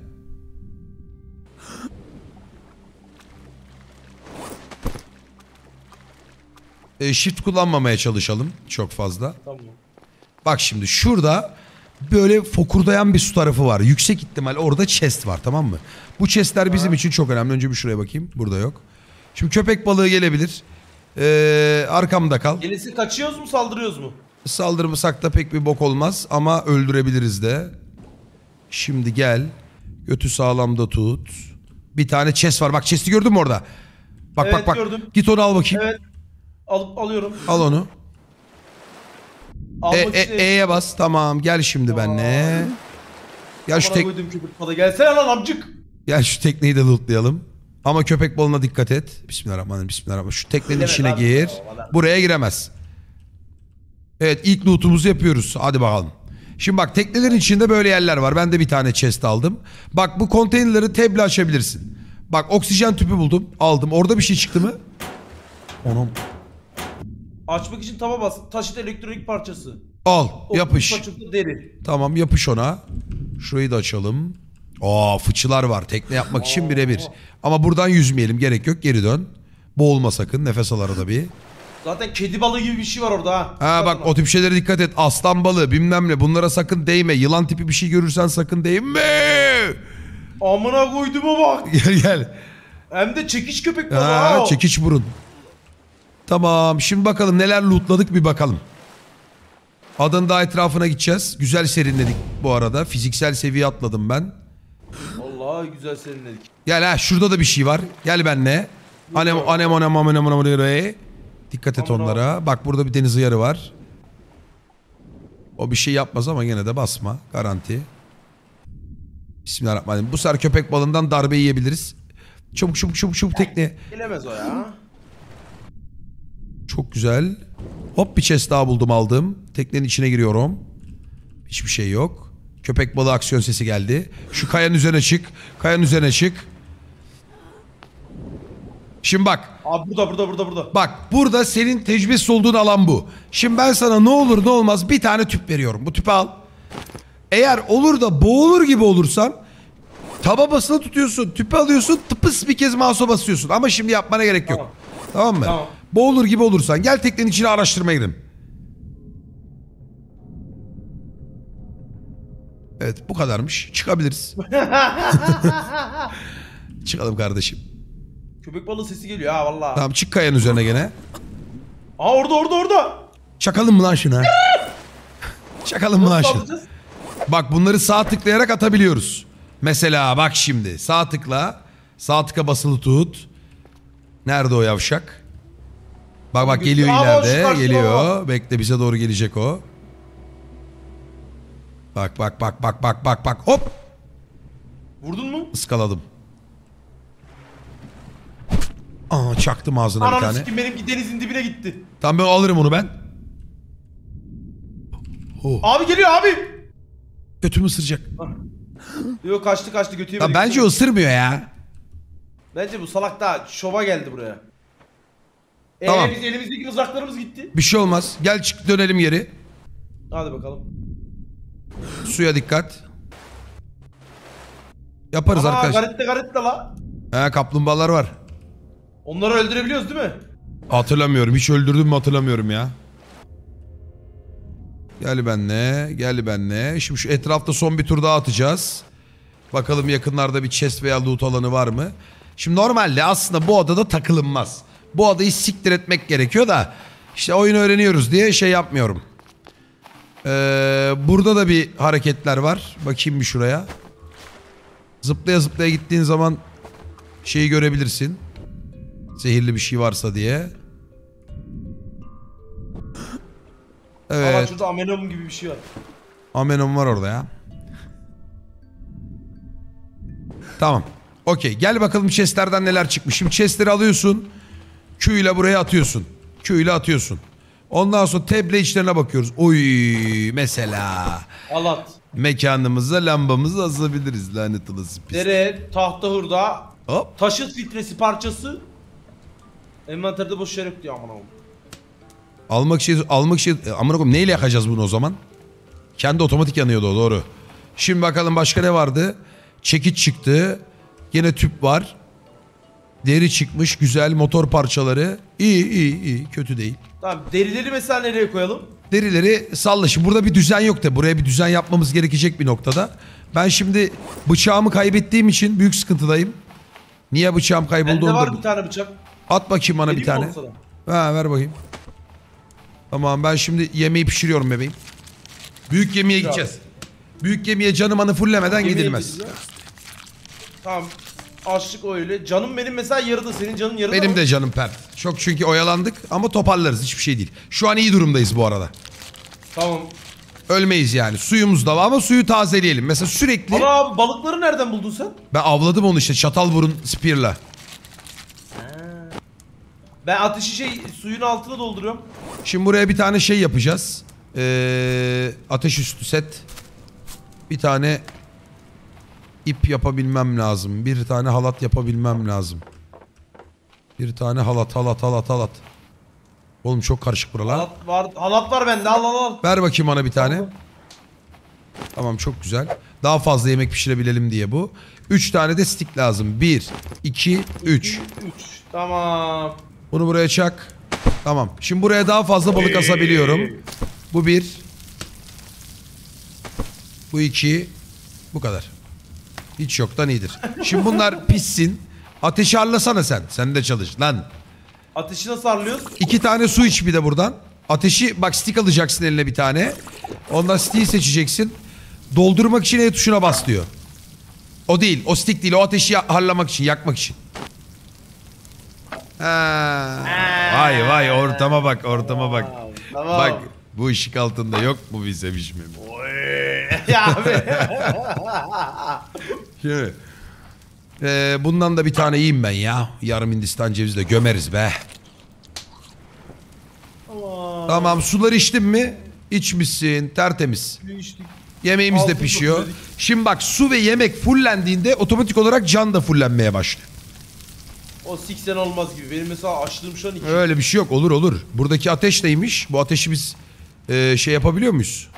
E, shift kullanmamaya çalışalım. Çok fazla. Tamam. Bak şimdi şurada böyle fokurdayan bir su tarafı var. Yüksek ihtimal orada chest var, tamam mı? Bu chestler bizim için çok önemli. Önce bir şuraya bakayım. Burada yok. Şimdi köpek balığı gelebilir. Ee, arkamda kal. Gelisi kaçıyoruz mu saldırıyoruz mu? Saldırmasak da pek bir bok olmaz ama öldürebiliriz de. Şimdi gel. Götü sağlamda tut. Bir tane chest var. Bak chest'i gördün mü orada? Bak Evet, bak bak. gördüm. Git onu al bakayım. Evet. Al, alıyorum. Al onu. E, Almak e, için- E'ye bas. Tamam gel şimdi benle. Gel şu Amına tek koydum köpek balığı. Gelsene lan amcık. Gel şu tekneyi de lootlayalım. Ama köpek balığına dikkat et. Bismillahirrahmanirrahim. Bismillahirrahmanirrahim. Şu teknenin Bilemez içine abi. gir. Vallahi. Buraya giremez. Evet, ilk lootumuzu yapıyoruz. Hadi bakalım. Şimdi bak, teknelerin içinde böyle yerler var. Ben de bir tane chest aldım. Bak, bu konteynerleri tab'le açabilirsin. Bak, oksijen tüpü buldum. Aldım. Orada bir şey çıktı mı? Onun. Açmak için tava bas. Taşıt elektronik parçası. Al. O Yapış. parçası deri. Tamam, yapış ona. Şurayı da açalım. Aa, fıçılar var. Tekne yapmak için birebir. Ama buradan yüzmeyelim. Gerek yok. Geri dön. Boğulma sakın. Nefes al arada bir. Zaten kedi balığı gibi bir şey var orada ha. Ha bak, o tip şeylere dikkat et. Aslan balığı bilmem ne. Bunlara sakın değme. Yılan tipi bir şey görürsen sakın değme. Amına koyduğuma bak. Gel gel. Hem de çekiç köpek balığı Ha, ha. o. çekiç burun. Tamam, şimdi bakalım neler lootladık bir bakalım. Adanın daha etrafına gideceğiz. Güzel serinledik bu arada. Fiziksel seviye atladım ben. Vallahi güzel serinledik. Gel ha, şurada da bir şey var. Gel benle. Anem anem anem anem anem anem. Dikkat et Aman onlara. Bak, burada bir deniz ayarı var. O bir şey yapmaz ama gene de basma. Garanti. Bismillahirrahmanirrahim. Bu sefer köpek balığından darbe yiyebiliriz. Çabuk çabuk çabuk çabuk tekne. Gelemez o ya. Çok güzel. Hop, bir chest daha buldum, aldım. Teknenin içine giriyorum. Hiçbir şey yok. Köpek balığı aksiyon sesi geldi. Şu kayanın üzerine çık. Kayanın üzerine çık. Şimdi bak. Abi burada burada burada burada. Bak, burada senin tecrübesiz olduğun alan bu. Şimdi ben sana ne olur ne olmaz bir tane tüp veriyorum. Bu tüpü al. Eğer olur da boğulur gibi olursan taba basılı tutuyorsun. Tüpü alıyorsun, tıpıs bir kez mouse'a basıyorsun. Ama şimdi yapmana gerek yok. Tamam. Tamam mı? Tamam. Boğulur gibi olursan gel teknenin içine araştırmaya gidelim. Evet, bu kadarmış. Çıkabiliriz. Çıkalım kardeşim. Köpek balığı sesi geliyor ha vallahi. Tamam, çık kayanın üzerine gene. Aa orada orada orada. Çakalım mı lan şuna? Çakalım mı lan Nasıl şuna? alacağız? Bak, bunları sağ tıklayarak atabiliyoruz. Mesela bak şimdi. Sağ tıkla. Sağ tıka basılı tut. Nerede o yavşak? Bak bak, geliyor Aa, şu ileride. karşıda Geliyor. o. Bekle, bize doğru gelecek o. Bak bak bak bak bak bak bak. Hop. Vurdun mu? Iskaladım. Aa, çaktım ağzına bir Ananı tane. sikim, benimki denizin dibine gitti. Tamam, ben alırım onu ben. Oh. Abi geliyor abi. Götümü ısıracak. Yok kaçtı kaçtı götüye Lan bence o ısırmıyor ya. Bence bu salak da şova geldi buraya. Tamam. Ee, biz elimizdeki mızraklarımız gitti. Bir şey olmaz. Gel, çık dönelim geri. Hadi bakalım. Suya dikkat. Yaparız Aa arkadaş. garette garette la. He, kaplumbağalar var. Onları öldürebiliyoruz değil mi? Hatırlamıyorum. Hiç öldürdüm mü hatırlamıyorum ya. Gel benle. Gel benle. Şimdi şu etrafta son bir tur daha atacağız. Bakalım yakınlarda bir chest veya loot alanı var mı? Şimdi normalde aslında bu adada takılınmaz. Bu adayı siktir etmek gerekiyor da işte oyun öğreniyoruz diye şey yapmıyorum. Ee, burada da bir hareketler var. Bakayım bir şuraya. Zıplaya zıplaya gittiğin zaman şeyi görebilirsin. Zehirli bir şey varsa diye. Aa Evet. şurada amenom gibi bir şey var. Amenom var orada ya. Tamam. Okey. Gel bakalım chestlerden neler çıkmış. Şimdi chestleri alıyorsun. Q ile buraya atıyorsun. Q ile atıyorsun. Ondan sonra tablet içlerine bakıyoruz. Oy mesela. Alat. Mekanımıza lambamızı asabiliriz. Lanet olası pis. Dere, tahta hurda, Hop. taşıt filtresi parçası. Envanterde boş yer yok diyor amına koyayım. Almak şey almak şey amına koyayım neyle yakacağız bunu o zaman? Kendi otomatik yanıyordu o, doğru. Şimdi bakalım başka ne vardı? Çekiç çıktı. Yine tüp var. Deri çıkmış, güzel motor parçaları. İyi iyi iyi, kötü değil. Tamam, derileri mesela nereye koyalım? Derileri salla. Şimdi burada bir düzen yok da buraya bir düzen yapmamız gerekecek bir noktada. Ben şimdi bıçağımı kaybettiğim için büyük sıkıntıdayım. Niye bıçağım kayboldu? Bende onu da- var bir tane bıçak. At bakayım bana bir Vereyim mi tane. onu sana? Ha, ver bakayım. Tamam, ben şimdi yemeği pişiriyorum bebeğim. Büyük gemiye gideceğiz. Büyük gemiye canım anı fullemeden Yemeğe gidilmez. gideceğiz. Tamam. Açlık öyle. Canım benim mesela yarıda, senin canın yarıda. Benim mı? de canım pert. Çok çünkü oyalandık ama toparlarız, hiçbir şey değil. Şu an iyi durumdayız bu arada. Tamam. Ölmeyiz yani. Suyumuz da var ama suyu tazeleyelim. Mesela sürekli Ama abi balıkları nereden buldun sen? ben avladım onu işte çatalburun spear'la. Ben ateşi şey suyun altına dolduruyorum. Şimdi buraya bir tane şey yapacağız. Ee, ateşüstü set. Bir tane ip yapabilmem lazım. Bir tane halat yapabilmem lazım. Bir tane halat halat halat halat. Oğlum çok karışık buralar. Halat var, halat var bende, al al al. Ver bakayım bana bir tane. Tamam, çok güzel. Daha fazla yemek pişirebilelim diye bu. Üç tane de stick lazım. Bir, iki, üç. Üç. Tamam. Bunu buraya çak. Tamam. Şimdi buraya daha fazla balık asabiliyorum. Bu bir. Bu iki. Bu kadar. Hiç yoktan iyidir. Şimdi bunlar pişsin. Ateşi harlasana sen. Sen de çalış lan. Ateşi nasıl harlıyoruz? İki tane su iç bir de buradan. Ateşi bak, stick alacaksın eline bir tane. Ondan stick'i seçeceksin. Doldurmak için E tuşuna bas diyor. O değil. O stick değil. O ateşi harlamak için, yakmak için. Ha. Vay vay, ortama bak, ortama bak. Tamam. Bak, bu ışık altında yok mu bir sevişme? Ya abi. Şimdi ee, bundan da bir tane yiyeyim ben ya. Yarım Hindistan cevizi de gömeriz be. Tamam. Tamam, suları içtin mi? İçmişsin, tertemiz. İçtik. Yemeğimiz de Altını pişiyor. topladık. Şimdi bak, su ve yemek fullendiğinde otomatik olarak can da fullenmeye başlıyor. O seksen olmaz gibi. Benim mesela açlığım şu an iki. Öyle bir şey yok, olur olur. Buradaki ateş neymiş? Bu ateşi biz e, şey yapabiliyor muyuz?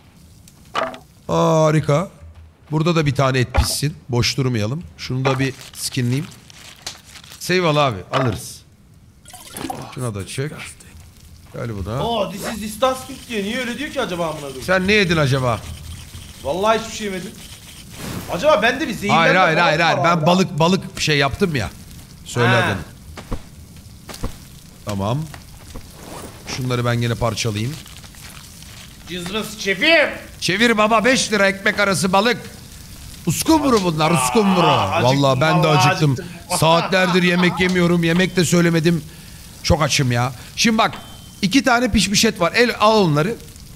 Aa, harika. Burada da bir tane et pişsin. Boş durmayalım. Şunu da bir skinleyeyim. Save al abi, alırız. Şuna da çek. Gel buna. Aa, this is disgusting diyor. Niye öyle diyor ki acaba amına koyayım? Sen ne yedin acaba? Vallahi hiçbir şey yemedim. Acaba bende bir zehirlenme Hayır hayır falan hayır hayır. var Ben abi. balık balık şey yaptım ya. Söyle Ha. adını. Tamam. Şunları ben gene parçalayayım. Cızmız şefim. Çevir baba, beş lira ekmek arası balık. Uskumru bunlar, uskumru. acıktım Vallahi ben de vallahi, acıktım. acıktım. Saatlerdir yemek yemiyorum. Yemek de söylemedim. Çok açım ya. Şimdi bak, iki tane pişmiş et var. El al onları.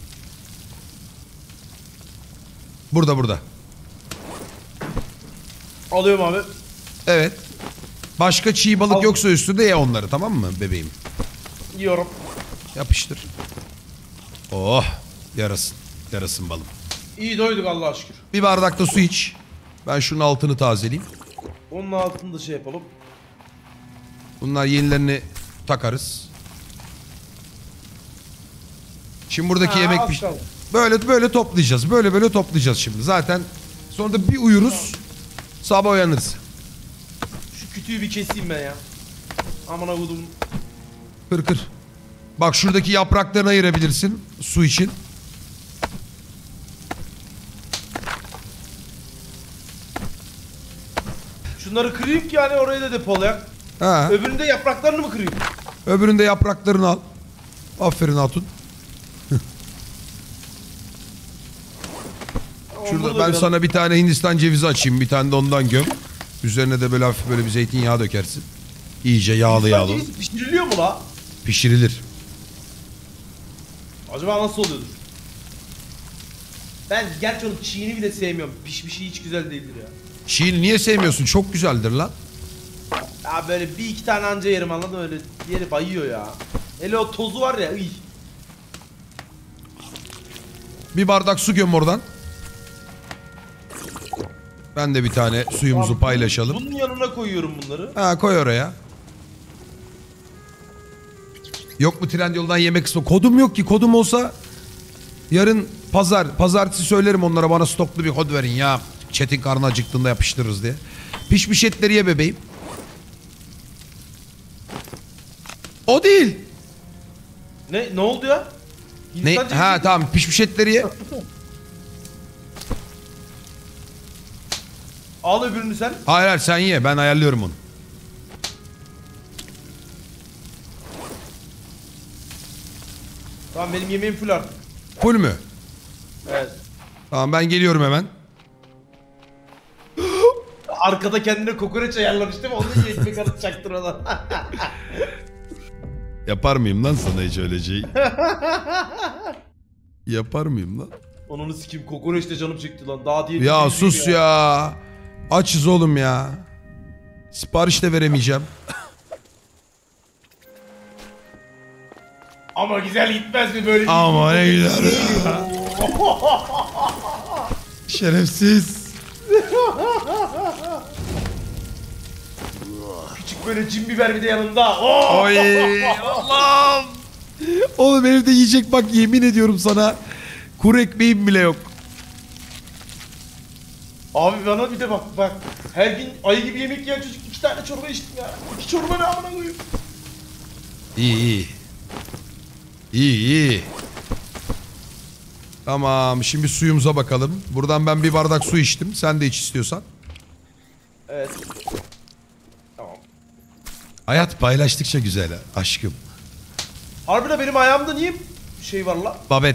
Burada burada. Alıyorum abi. Evet. Başka çiğ balık Al. yoksa üstünde ye onları, tamam mı bebeğim? Yiyorum. Yapıştır. Oh, yarasın. Yarasın balım. İyi doyduk Allah'a şükür. Bir bardak da su iç. Ben şunun altını tazeleyeyim. Onun altını da şey yapalım. Bunlar yenilerini takarız. Şimdi buradaki Ha, yemek az piş... kaldı. Böyle böyle toplayacağız. Böyle böyle toplayacağız şimdi. Zaten sonra da bir uyuruz. Sabah uyanırız. Şu kütüğü bir keseyim ben ya. Aman avudum. Kır kır. Bak, şuradaki yapraklarını ayırabilirsin su için. Şunları kırayım ki yani oraya da depolayak. Ha. Öbüründe yapraklarını mı kırayım? Öbüründe yapraklarını al. Aferin Hatun. Şurada Onu da ben biraz- sana bir tane Hindistan cevizi açayım. Bir tane de ondan göm. Üzerine de böyle hafif böyle bir zeytinyağı dökersin. İyice yağlı yağlı. Ceviz pişiriliyor mu la? Pişirilir. Acaba nasıl oluyordur? Ben gerçi onun çiğini bile sevmiyorum. Pişmişi hiç güzel değildir ya. Şiin niye sevmiyorsun? Çok güzeldir lan. Ya böyle bir iki tane anca yerim anladın öyle. Diğeri bayıyor ya. Hele o tozu var ya. Iy. Bir bardak su göm oradan. Ben de bir tane suyumuzu Tamam, paylaşalım. Bunun yanına koyuyorum bunları. Ha koy oraya. Yok mu Trendyol'dan yemek kısmı? Kodum yok ki. Kodum olsa yarın pazar, pazartesi söylerim onlara bana stoklu bir kod verin ya. Çetin karnı acıktığında yapıştırırız diye. Pişmiş etleri ye bebeğim. O değil. Ne ne oldu ya? Ne? İnsan cinsi- Ha tamam pişmiş etleri ye. Al öbürünü sen. Hayır hayır sen ye ben ayarlıyorum onu. Tamam benim yemeğim full artık. Full mü? Evet. Tamam ben geliyorum hemen. Arkada kendine kokoreç ayarlamış değil mi? Onu iyi ekmek atacaktır ona. Yapar mıyım lan sana hiç öyle şey? Yapar mıyım lan? Onunu sikeyim kokoreç de canım çekti lan. Daha diye. Ya sus ya. ya. Açız oğlum ya. Sipariş de veremeyeceğim. Ama güzel gitmez mi böyle? Ama ne güzel ya. Şerefsiz. Küçük böyle cin biber bir de yanında. Oh! Oy Allah'ım. Oğlum evde yiyecek bak yemin ediyorum sana. Kuru ekmeğim bile yok. Abi bana bir de bak bak. Her gün ayı gibi yemek yiyen çocuk iki tane çorba içtim ya. İki çorba ne amına koyayım. İyi iyi. İyi iyi. Tamam şimdi suyumuza bakalım. Buradan ben bir bardak su içtim. Sen de iç istiyorsan. Evet. Tamam. Hayat paylaştıkça güzel ha, aşkım. Harbiden benim ayağımda niye şey var la? Babet.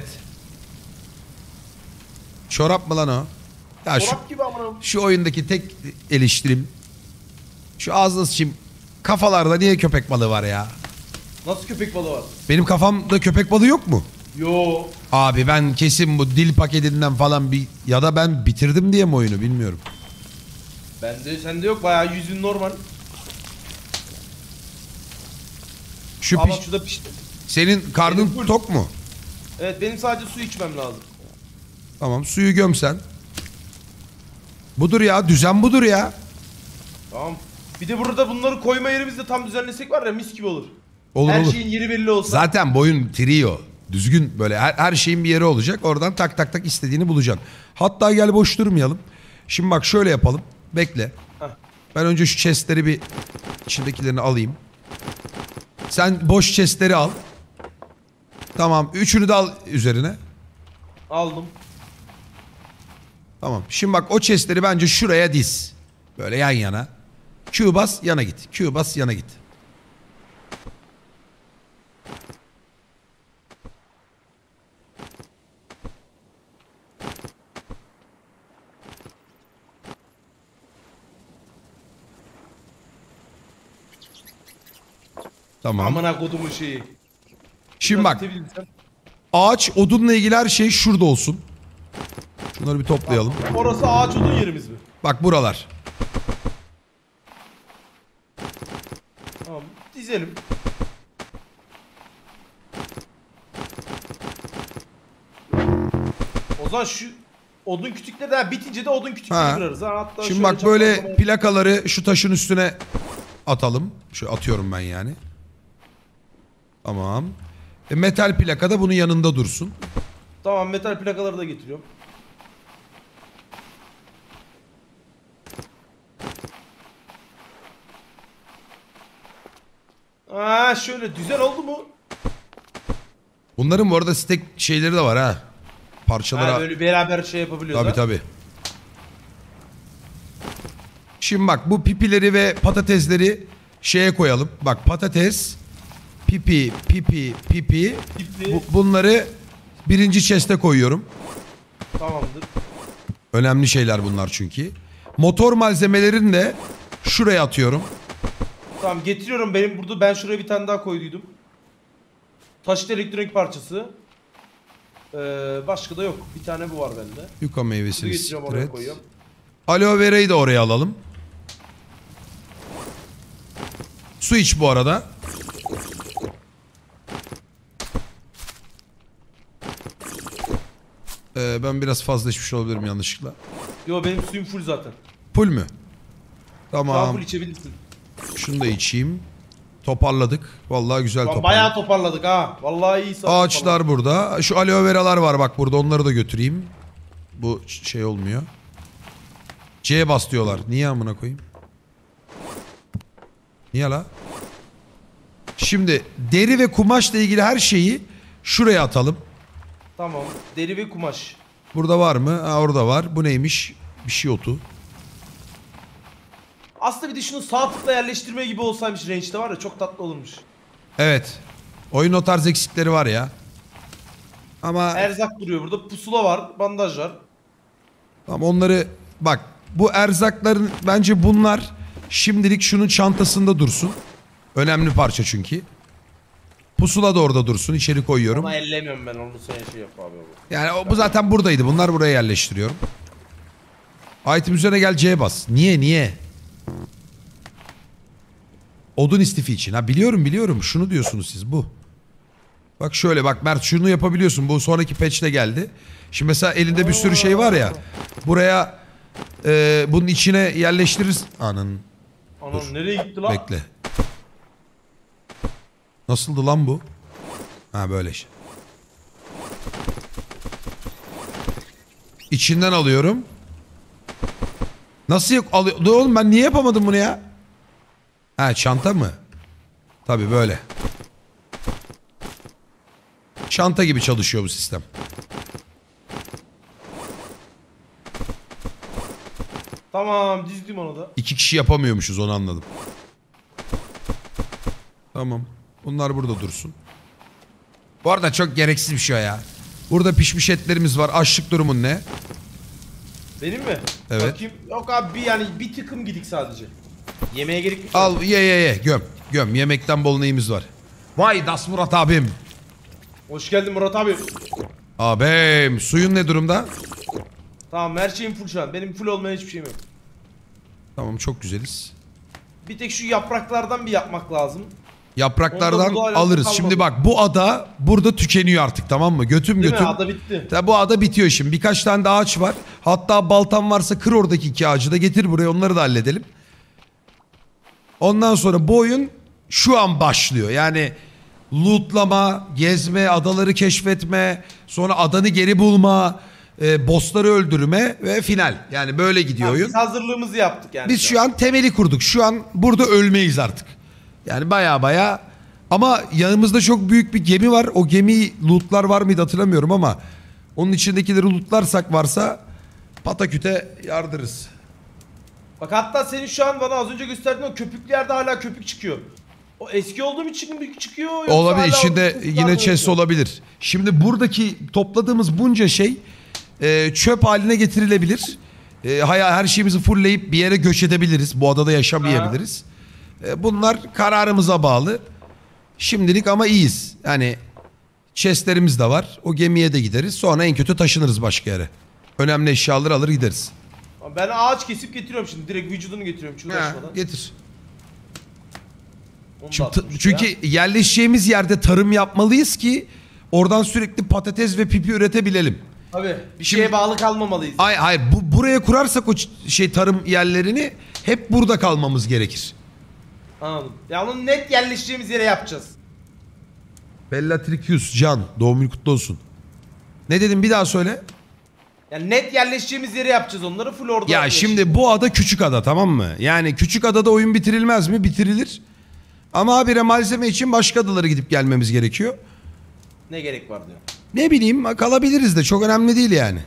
Çorap mı lan o? Ya şu, Çorap gibi amına. şu oyundaki tek eleştirim. Şu ağzına sıçayım. Kafalarda niye köpek balığı var ya? Nasıl köpek balığı var? Benim kafamda köpek balığı yok mu? Yo. Abi ben kesin bu dil paketinden falan bir ya da ben bitirdim diye mi oyunu bilmiyorum. Bende sende yok bayağı yüzün normal. Şu Aa piş- bak şurada pişti. senin karnın Benim full. tok mu? Evet benim sadece su içmem lazım. Tamam suyu göm sen. Budur ya düzen budur ya. Tamam. Bir de burada bunları koyma yerimizi de tam düzenlesek var ya mis gibi olur. Olur Her olur. şeyin yeri belli olsa. Zaten boyun trio. Düzgün böyle her, her şeyin bir yeri olacak. Oradan tak tak tak istediğini bulacaksın. Hatta gel boş durmayalım. Şimdi bak şöyle yapalım. Bekle. Heh. Ben önce şu chestleri bir içindekilerini alayım. Sen boş chestleri al. Tamam. Üçünü de al üzerine. Aldım. Tamam. Şimdi bak o chestleri bence şuraya diz. Böyle yan yana. Q bas yana git. Q bas yana git. Tamam. Amına kodumun şeyi. Şimdi bak Biraz itebilirsen. ağaç odunla ilgili her şey şurada olsun. Şunları bir toplayalım. Orası ağaç odun yerimiz mi? Bak buralar. Tamam dizelim. O zaman şu odun kütükleri de bitince de odun kütükleri Ha. kırarız. Ha, hatta Şimdi şöyle bak böyle çaprazlama- plakaları şu taşın üstüne atalım. Şu atıyorum ben yani. Tamam. E, metal plaka da bunun yanında dursun. Tamam metal plakaları da getiriyorum. Aa şöyle düzen oldu mu? Bunların bu arada stek şeyleri de var ha. Parçaları. Ha, böyle beraber şey yapabiliyoruz. Tabii ha. tabii. Şimdi bak bu pipileri ve patatesleri şeye koyalım. Bak patates, pipi, pipi, pipi. Pipi. Bu- bunları birinci chest'e koyuyorum. Tamamdır. Önemli şeyler bunlar çünkü. Motor malzemelerini de şuraya atıyorum. Tamam getiriyorum benim burada ben şuraya bir tane daha koyduydum. Taşıt elektronik parçası. Ee, başka da yok. Bir tane bu var bende. Yuka Bunu meyvesini getiriyorum oraya siktir et. koyuyorum. Aloe vera'yı da oraya alalım. Su iç bu arada. Ee, ben biraz fazla içmiş olabilirim yanlışlıkla. Yo benim suyum full zaten. Pul mü? Tamam. Tamam. Full içebilirsin. Şunu da içeyim. Toparladık. Vallahi güzel Lan toparladık. bayağı toparladık ha. Vallahi iyi sağ Ağaçlar burada. Şu aloe veralar var bak burada. Onları da götüreyim. Bu şey olmuyor. C'ye bas diyorlar. Niye amına koyayım? Niye la? Şimdi deri ve kumaşla ilgili her şeyi şuraya atalım. Tamam. Deri ve kumaş. Burada var mı? Ha, orada var. Bu neymiş? Bir şey otu. Aslında bir de şunu sağ tıkla yerleştirme gibi olsaymış range'de var ya çok tatlı olurmuş. Evet. Oyun o tarz eksikleri var ya. Ama Erzak duruyor burada. Pusula var. Bandaj var. tamam onları bak bu erzakların bence bunlar şimdilik şunun çantasında dursun. Önemli parça çünkü. Pusula da orada dursun. İçeri koyuyorum. Ama ellemiyorum ben onu sen şey yap abi. Yani o, bu zaten buradaydı. Bunlar buraya yerleştiriyorum. Item üzerine gel C'ye bas. Niye niye? Odun istifi için. Ha biliyorum biliyorum. Şunu diyorsunuz siz bu. Bak şöyle bak Mert şunu yapabiliyorsun. Bu sonraki patch'te geldi. Şimdi mesela elinde bir sürü şey var ya. Buraya e, bunun içine yerleştiririz. Anın. Anam Dur. nereye gitti lan? Bekle. Nasıldı lan bu? Ha böyle işte. İçinden alıyorum. Nasıl yok? Alıyor? Dur oğlum ben niye yapamadım bunu ya? Ha çanta mı? Tabii böyle. Çanta gibi çalışıyor bu sistem. Tamam dizdim onu da. İki kişi yapamıyormuşuz onu anladım. Tamam. Bunlar burada dursun. Bu arada çok gereksiz bir şey o ya. Burada pişmiş etlerimiz var. Açlık durumun ne? Benim mi? Evet. Bakayım. Yok abi bir yani bir tıkım gidik sadece. Yemeğe gerek yok. Al ye ye ye göm. Göm. Yemekten bol neyimiz var. Vay Das Murat abim. Hoş geldin Murat abi. Abim suyun ne durumda? Tamam her şeyim full şu an. Benim full olmayan hiçbir şeyim yok. Tamam çok güzeliz. Bir tek şu yapraklardan bir yapmak lazım. Yapraklardan Onda bu hala alırız. kalmadı. Şimdi bak bu ada burada tükeniyor artık tamam mı? Götüm Değil götüm. mi? Ada bitti. Ya bu ada bitiyor şimdi. Birkaç tane de ağaç var. Hatta baltan varsa kır oradaki iki ağacı da getir buraya onları da halledelim. Ondan sonra bu oyun şu an başlıyor. Yani lootlama, gezme, adaları keşfetme, sonra adanı geri bulma, e, bossları öldürme ve final. Yani böyle gidiyor Ha, oyun. biz hazırlığımızı yaptık yani. Biz şu an temeli kurduk. Şu an burada ölmeyiz artık. Yani baya baya ama yanımızda çok büyük bir gemi var. O gemiyi lootlar var mıydı hatırlamıyorum ama onun içindekileri lootlarsak varsa pataküte yardırırız. Bak hatta senin şu an bana az önce gösterdiğin o köpüklü yerde hala köpük çıkıyor. O eski olduğum için mi çıkıyor yoksa Olabilir. hala İçinde o yine köpükler chest mi? olabilir. Şimdi buradaki topladığımız bunca şey e, çöp haline getirilebilir. E, haya her şeyimizi fullleyip bir yere göç edebiliriz. Bu adada yaşamayabiliriz. E, bunlar kararımıza bağlı. Şimdilik ama iyiyiz. Yani chestlerimiz de var. O gemiye de gideriz. Sonra en kötü taşınırız başka yere. Önemli eşyaları alır gideriz. Ben ağaç kesip getiriyorum şimdi. Direkt vücudunu getiriyorum hiç Ha, uğraşmadan. getir. Onu da Çünkü, attım çünkü şuraya. yerleşeceğimiz yerde tarım yapmalıyız ki oradan sürekli patates ve pipi üretebilelim. Tabii bir Şimdi- şeye bağlı kalmamalıyız. Hayır, hayır bu, buraya kurarsak o ç- şey tarım yerlerini hep burada kalmamız gerekir. Anladım. Ya onu net yerleşeceğimiz yere yapacağız. Bellatricius Can doğum günü kutlu olsun. Ne dedim bir daha söyle. Yani net yerleşeceğimiz yere yapacağız onları full orada. Ya yerleşeceğiz. şimdi bu ada küçük ada tamam mı? Yani küçük adada oyun bitirilmez mi? Bitirilir. Ama habire malzeme için başka adalara gidip gelmemiz gerekiyor. Ne gerek var diyor. Ne bileyim kalabiliriz de çok önemli değil yani.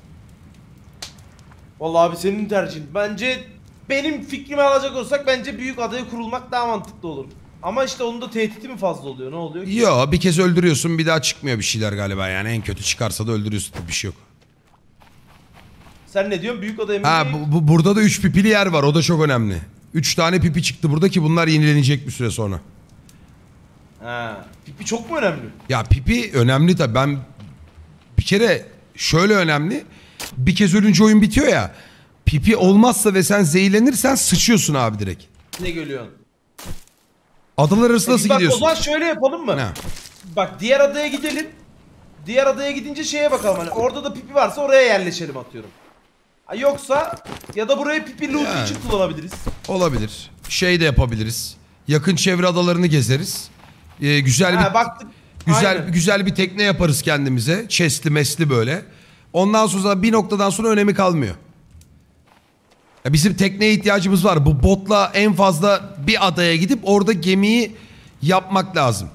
Vallahi abi senin tercihin. Bence benim fikrimi alacak olsak bence büyük adaya kurulmak daha mantıklı olur. Ama işte onun da tehdidi mi fazla oluyor? Ne oluyor ki? Yo bir kez öldürüyorsun bir daha çıkmıyor bir şeyler galiba yani en kötü çıkarsa da öldürüyorsun bir şey yok. Sen ne diyorsun? Büyük adaya mı? Ha bu, bu- burada da üç pipili yer var o da çok önemli. Üç tane pipi çıktı burada ki bunlar yenilenecek bir süre sonra. Ha. Pipi çok mu önemli? Ya pipi önemli tabii ben bir kere şöyle önemli bir kez ölünce oyun bitiyor ya Pipi olmazsa ve sen zehirlenirsen sıçıyorsun abi direkt. Ne geliyorsun? Adalar arası nasıl Bak, gidiyorsun? o zaman şöyle yapalım mı? Ne? Bak diğer adaya gidelim. Diğer adaya gidince şeye bakalım hani orada da pipi varsa oraya yerleşelim atıyorum. Ha, yoksa ya da burayı pipi loot Yani. için kullanabiliriz. Olabilir. Şey de yapabiliriz. Yakın çevre adalarını gezeriz. Ee, güzel Ha, bir baktık. güzel Aynen. güzel bir tekne yaparız kendimize. Chestli mesli böyle. Ondan sonra bir noktadan sonra önemi kalmıyor. Ya bizim tekneye ihtiyacımız var. Bu botla en fazla bir adaya gidip orada gemiyi yapmak lazım.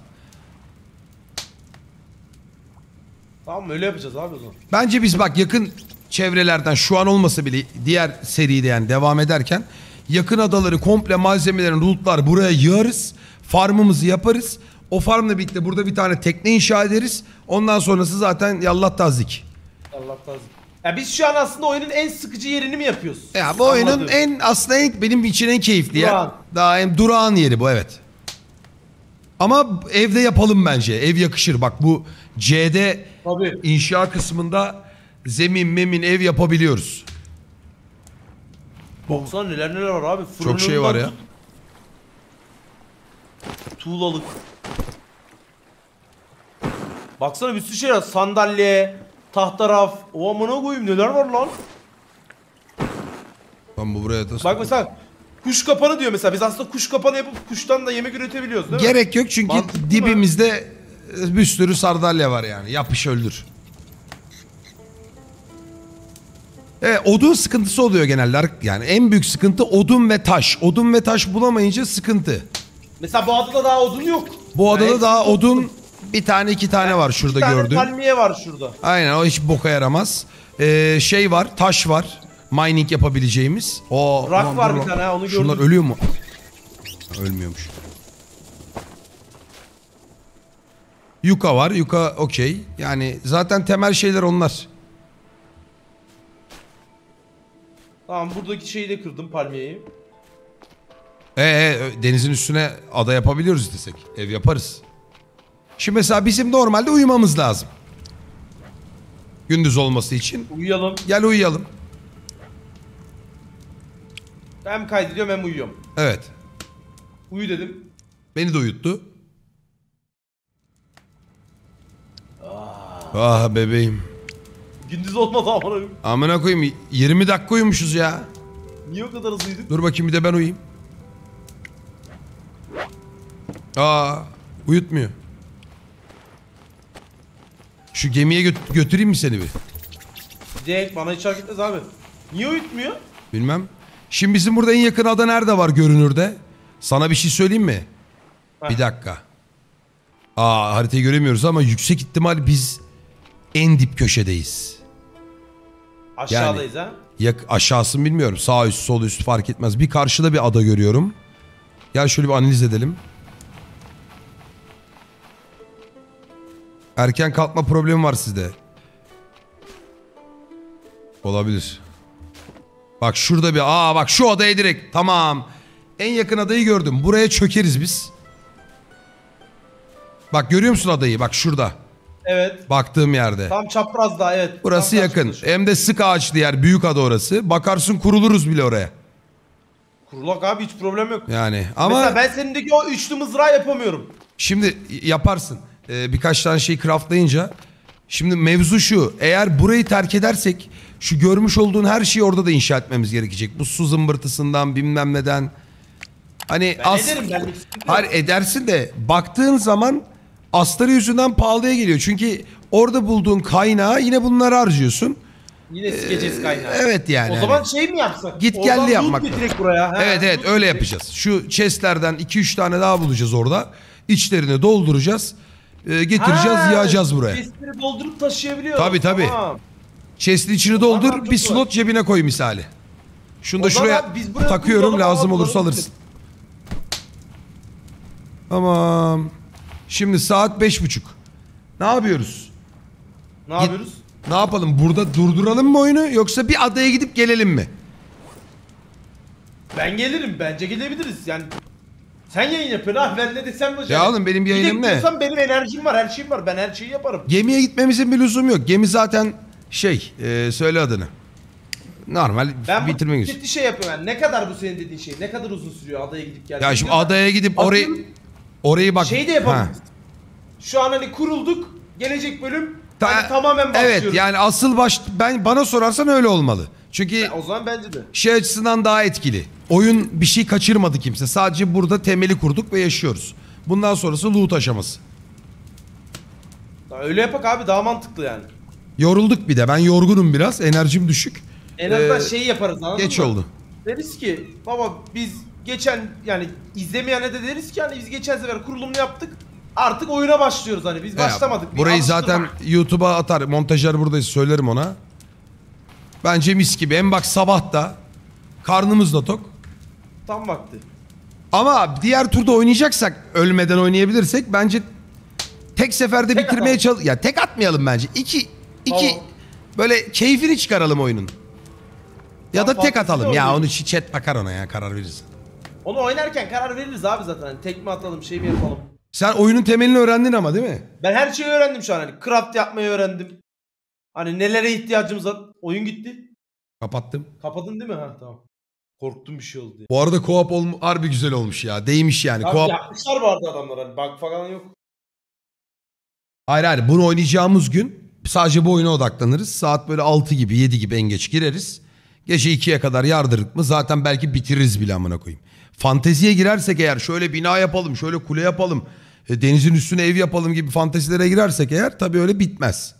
Tamam öyle yapacağız abi o zaman. Bence biz bak yakın çevrelerden şu an olmasa bile diğer seride yani devam ederken yakın adaları komple malzemelerin lootlar buraya yığarız. Farmımızı yaparız. O farmla birlikte burada bir tane tekne inşa ederiz. Ondan sonrası zaten yallah tazik. Allah razı. Ya biz şu an aslında oyunun en sıkıcı yerini mi yapıyoruz? Ya bu oyunun Anladım. en aslında en, benim için en keyifli yer. Durağan. Daha en durağan yeri bu, evet. Ama evde yapalım bence. Ev yakışır. Bak bu C'de Tabii. inşa kısmında zemin memin ev yapabiliyoruz. Baksana neler neler var abi. Çok şey var ya. Tut. Tuğlalık. Baksana bir sürü şey var. Sandalye, tahta raf. O amına koyayım neler var lan. Lan bu buraya da... Bak mesela kuş kapanı diyor mesela. Biz aslında kuş kapanı yapıp kuştan da yemek üretebiliyoruz değil mi? Gerek yok çünkü Mantıklı mı? dibimizde bir sürü sardalya var yani. Yapış öldür. Evet, odun sıkıntısı oluyor genelde. Yani en büyük sıkıntı odun ve taş. Odun ve taş bulamayınca sıkıntı. Mesela bu adada daha odun yok. Bu adada Yani daha hepsi odun bir tane iki tane var şurada Bir tane gördüğüm. palmiye var şurada. Aynen, o hiç boka yaramaz. Ee, şey var, taş var. Mining yapabileceğimiz. O Rock var bir tane ha, onu Şunlar gördüm. ölüyor mu? Ölmüyormuş. Yuka var. Yuka okey. Yani zaten temel şeyler onlar. Tamam buradaki şeyi de kırdım palmiyeyi. Ee, e, denizin üstüne ada yapabiliyoruz istesek. Ev yaparız. Şimdi mesela bizim normalde uyumamız lazım. Gündüz olması için. Uyuyalım. Gel uyuyalım. Hem kaydediyorum hem uyuyorum. Evet. Uyu dedim. Beni de uyuttu. Ah bebeğim. Gündüz olmadı amına. Amına koyayım, yirmi dakika uyumuşuz ya. Niye o kadar hızlı uyuduk? Dur bakayım bir de ben uyuyayım. Aa, uyutmuyor. Şu gemiye gö- götüreyim mi seni bir? Direkt bana hiç hareket etmez abi. Niye uyutmuyor? Bilmem. Şimdi bizim burada en yakın ada nerede var görünürde? Sana bir şey söyleyeyim mi? Heh. Bir dakika. Aa, haritayı göremiyoruz ama yüksek ihtimal biz en dip köşedeyiz. Aşağıdayız ha. Yak aşağısını bilmiyorum. Sağ üst sol üst fark etmez. Bir karşıda bir ada görüyorum. Gel şöyle bir analiz edelim. Erken kalkma problemi var sizde. Olabilir. Bak şurada bir... Aa bak şu adaya direkt. Tamam. En yakın adayı gördüm. Buraya çökeriz biz. Bak görüyor musun adayı? Bak şurada. Evet. Baktığım yerde. Tam çapraz daha evet. Burası Tam yakın. karşılaşıyor. Hem de sık ağaçlı yer. Büyük ada orası. Bakarsın kuruluruz bile oraya. Kurulak abi hiç problem yok. Yani ama... Mesela ben seninndeki o üçlü mızrağı yapamıyorum. Şimdi yaparsın. Ee, birkaç tane şey craftlayınca. Şimdi mevzu şu. Eğer burayı terk edersek şu görmüş olduğun her şeyi orada da inşa etmemiz gerekecek. Bu su zımbırtısından bilmem neden. Hani Ben as ederim ben. Sıkıntı yok. Hayır edersin de baktığın zaman astarı yüzünden pahalıya geliyor. Çünkü orada bulduğun kaynağı yine bunları harcıyorsun. Yine sikeceğiz kaynağı. Evet yani. O hani. zaman şey mi yapsak? Git Oradan geldi loot yapmak getirek buraya. Ha, Evet evet loot öyle getirek. yapacağız. Şu chestlerden iki üç tane daha bulacağız orada. İçlerini dolduracağız. Ee, getireceğiz, Ha, yağacağız buraya. chestleri doldurup taşıyabiliyoruz. Tabii, tabii. Tamam. Chest'in içini O zaman doldur, çok bir kolay. slot cebine koy misali. Şunu da O zaman şuraya biz buraya takıyorum, kuralım, lazım ama olursa bunları alırsın. Tamam. Şimdi saat beş buçuk. Ne yapıyoruz? Ne yapıyoruz? Ne yapalım? Burada durduralım mı oyunu yoksa bir adaya gidip gelelim mi? Ben gelirim. Bence gelebiliriz. Yani sen yayın yapıyorsun abi. Ben ne desem hocam. Ya oğlum benim yayınım ne? benim enerjim var. Her şeyim var. Ben her şeyi yaparım. Gemiye gitmemizin bir lüzumu yok. Gemi zaten şey, e, söyle adını. normal Ben bitirme bu güzel. ciddi şey yapıyorum yani. Ne kadar bu senin dediğin şey? Ne kadar uzun sürüyor adaya gidip gelmek? Ya şimdi adaya gidip orayı Atıyorum, orayı bak. şey de yapabiliriz. Şu an hani kurulduk. Gelecek bölüm Ta- hani tamamen başlıyoruz. Evet yani asıl baş ben bana sorarsan öyle olmalı. Çünkü Ya, o zaman bence de. şey açısından daha etkili. Oyun bir şey kaçırmadı kimse. Sadece burada temeli kurduk ve yaşıyoruz. Bundan sonrası loot aşaması. Ya öyle yapak abi daha mantıklı yani. Yorulduk bir de. Ben yorgunum biraz. Enerjim düşük. En azından Ee, şeyi yaparız anladın Geç mı? oldu. Deriz ki baba biz geçen yani izlemeyene de deriz ki hani biz geçen sefer kurulumunu yaptık. Artık oyuna başlıyoruz hani biz Ya, başlamadık. Bir burayı alıştırma. zaten YouTube'a atar. Montajer buradayız. Söylerim ona. Bence mis gibi. Hem bak sabah da karnımız da tok. Tam vakti. Ama diğer turda oynayacaksak ölmeden oynayabilirsek bence tek seferde Tek bitirmeye atalım. çalış. Ya tek atmayalım bence. İki iki Tamam. böyle keyfini çıkaralım oyunun. Ya da Tamam, tek fantezi atalım. de Ya oynayalım. onu chat bakar ona ya karar veririz. Onu oynarken karar veririz abi zaten. Hani tek mi atalım şey mi yapalım. Sen oyunun temelini öğrendin ama değil mi? Ben her şeyi öğrendim şu an hani. Craft yapmayı öğrendim. Hani nelere ihtiyacımız var. Oyun gitti. Kapattım. Kapadın değil mi? Ha tamam. Korktum bir şey oldu diye. Bu arada co-op olm harbi güzel olmuş ya. Değmiş yani. Abi Co-op. yapmışlar bu arada adamlar hani bug falan yok. Hayır hayır bunu oynayacağımız gün sadece bu oyuna odaklanırız. Saat böyle altı gibi yedi gibi en geç gireriz. Gece ikiye kadar yardırdık mı zaten belki bitiririz bile amına koyayım. Fanteziye girersek eğer şöyle bina yapalım, şöyle kule yapalım, e, denizin üstüne ev yapalım gibi fantezilere girersek eğer tabii öyle bitmez.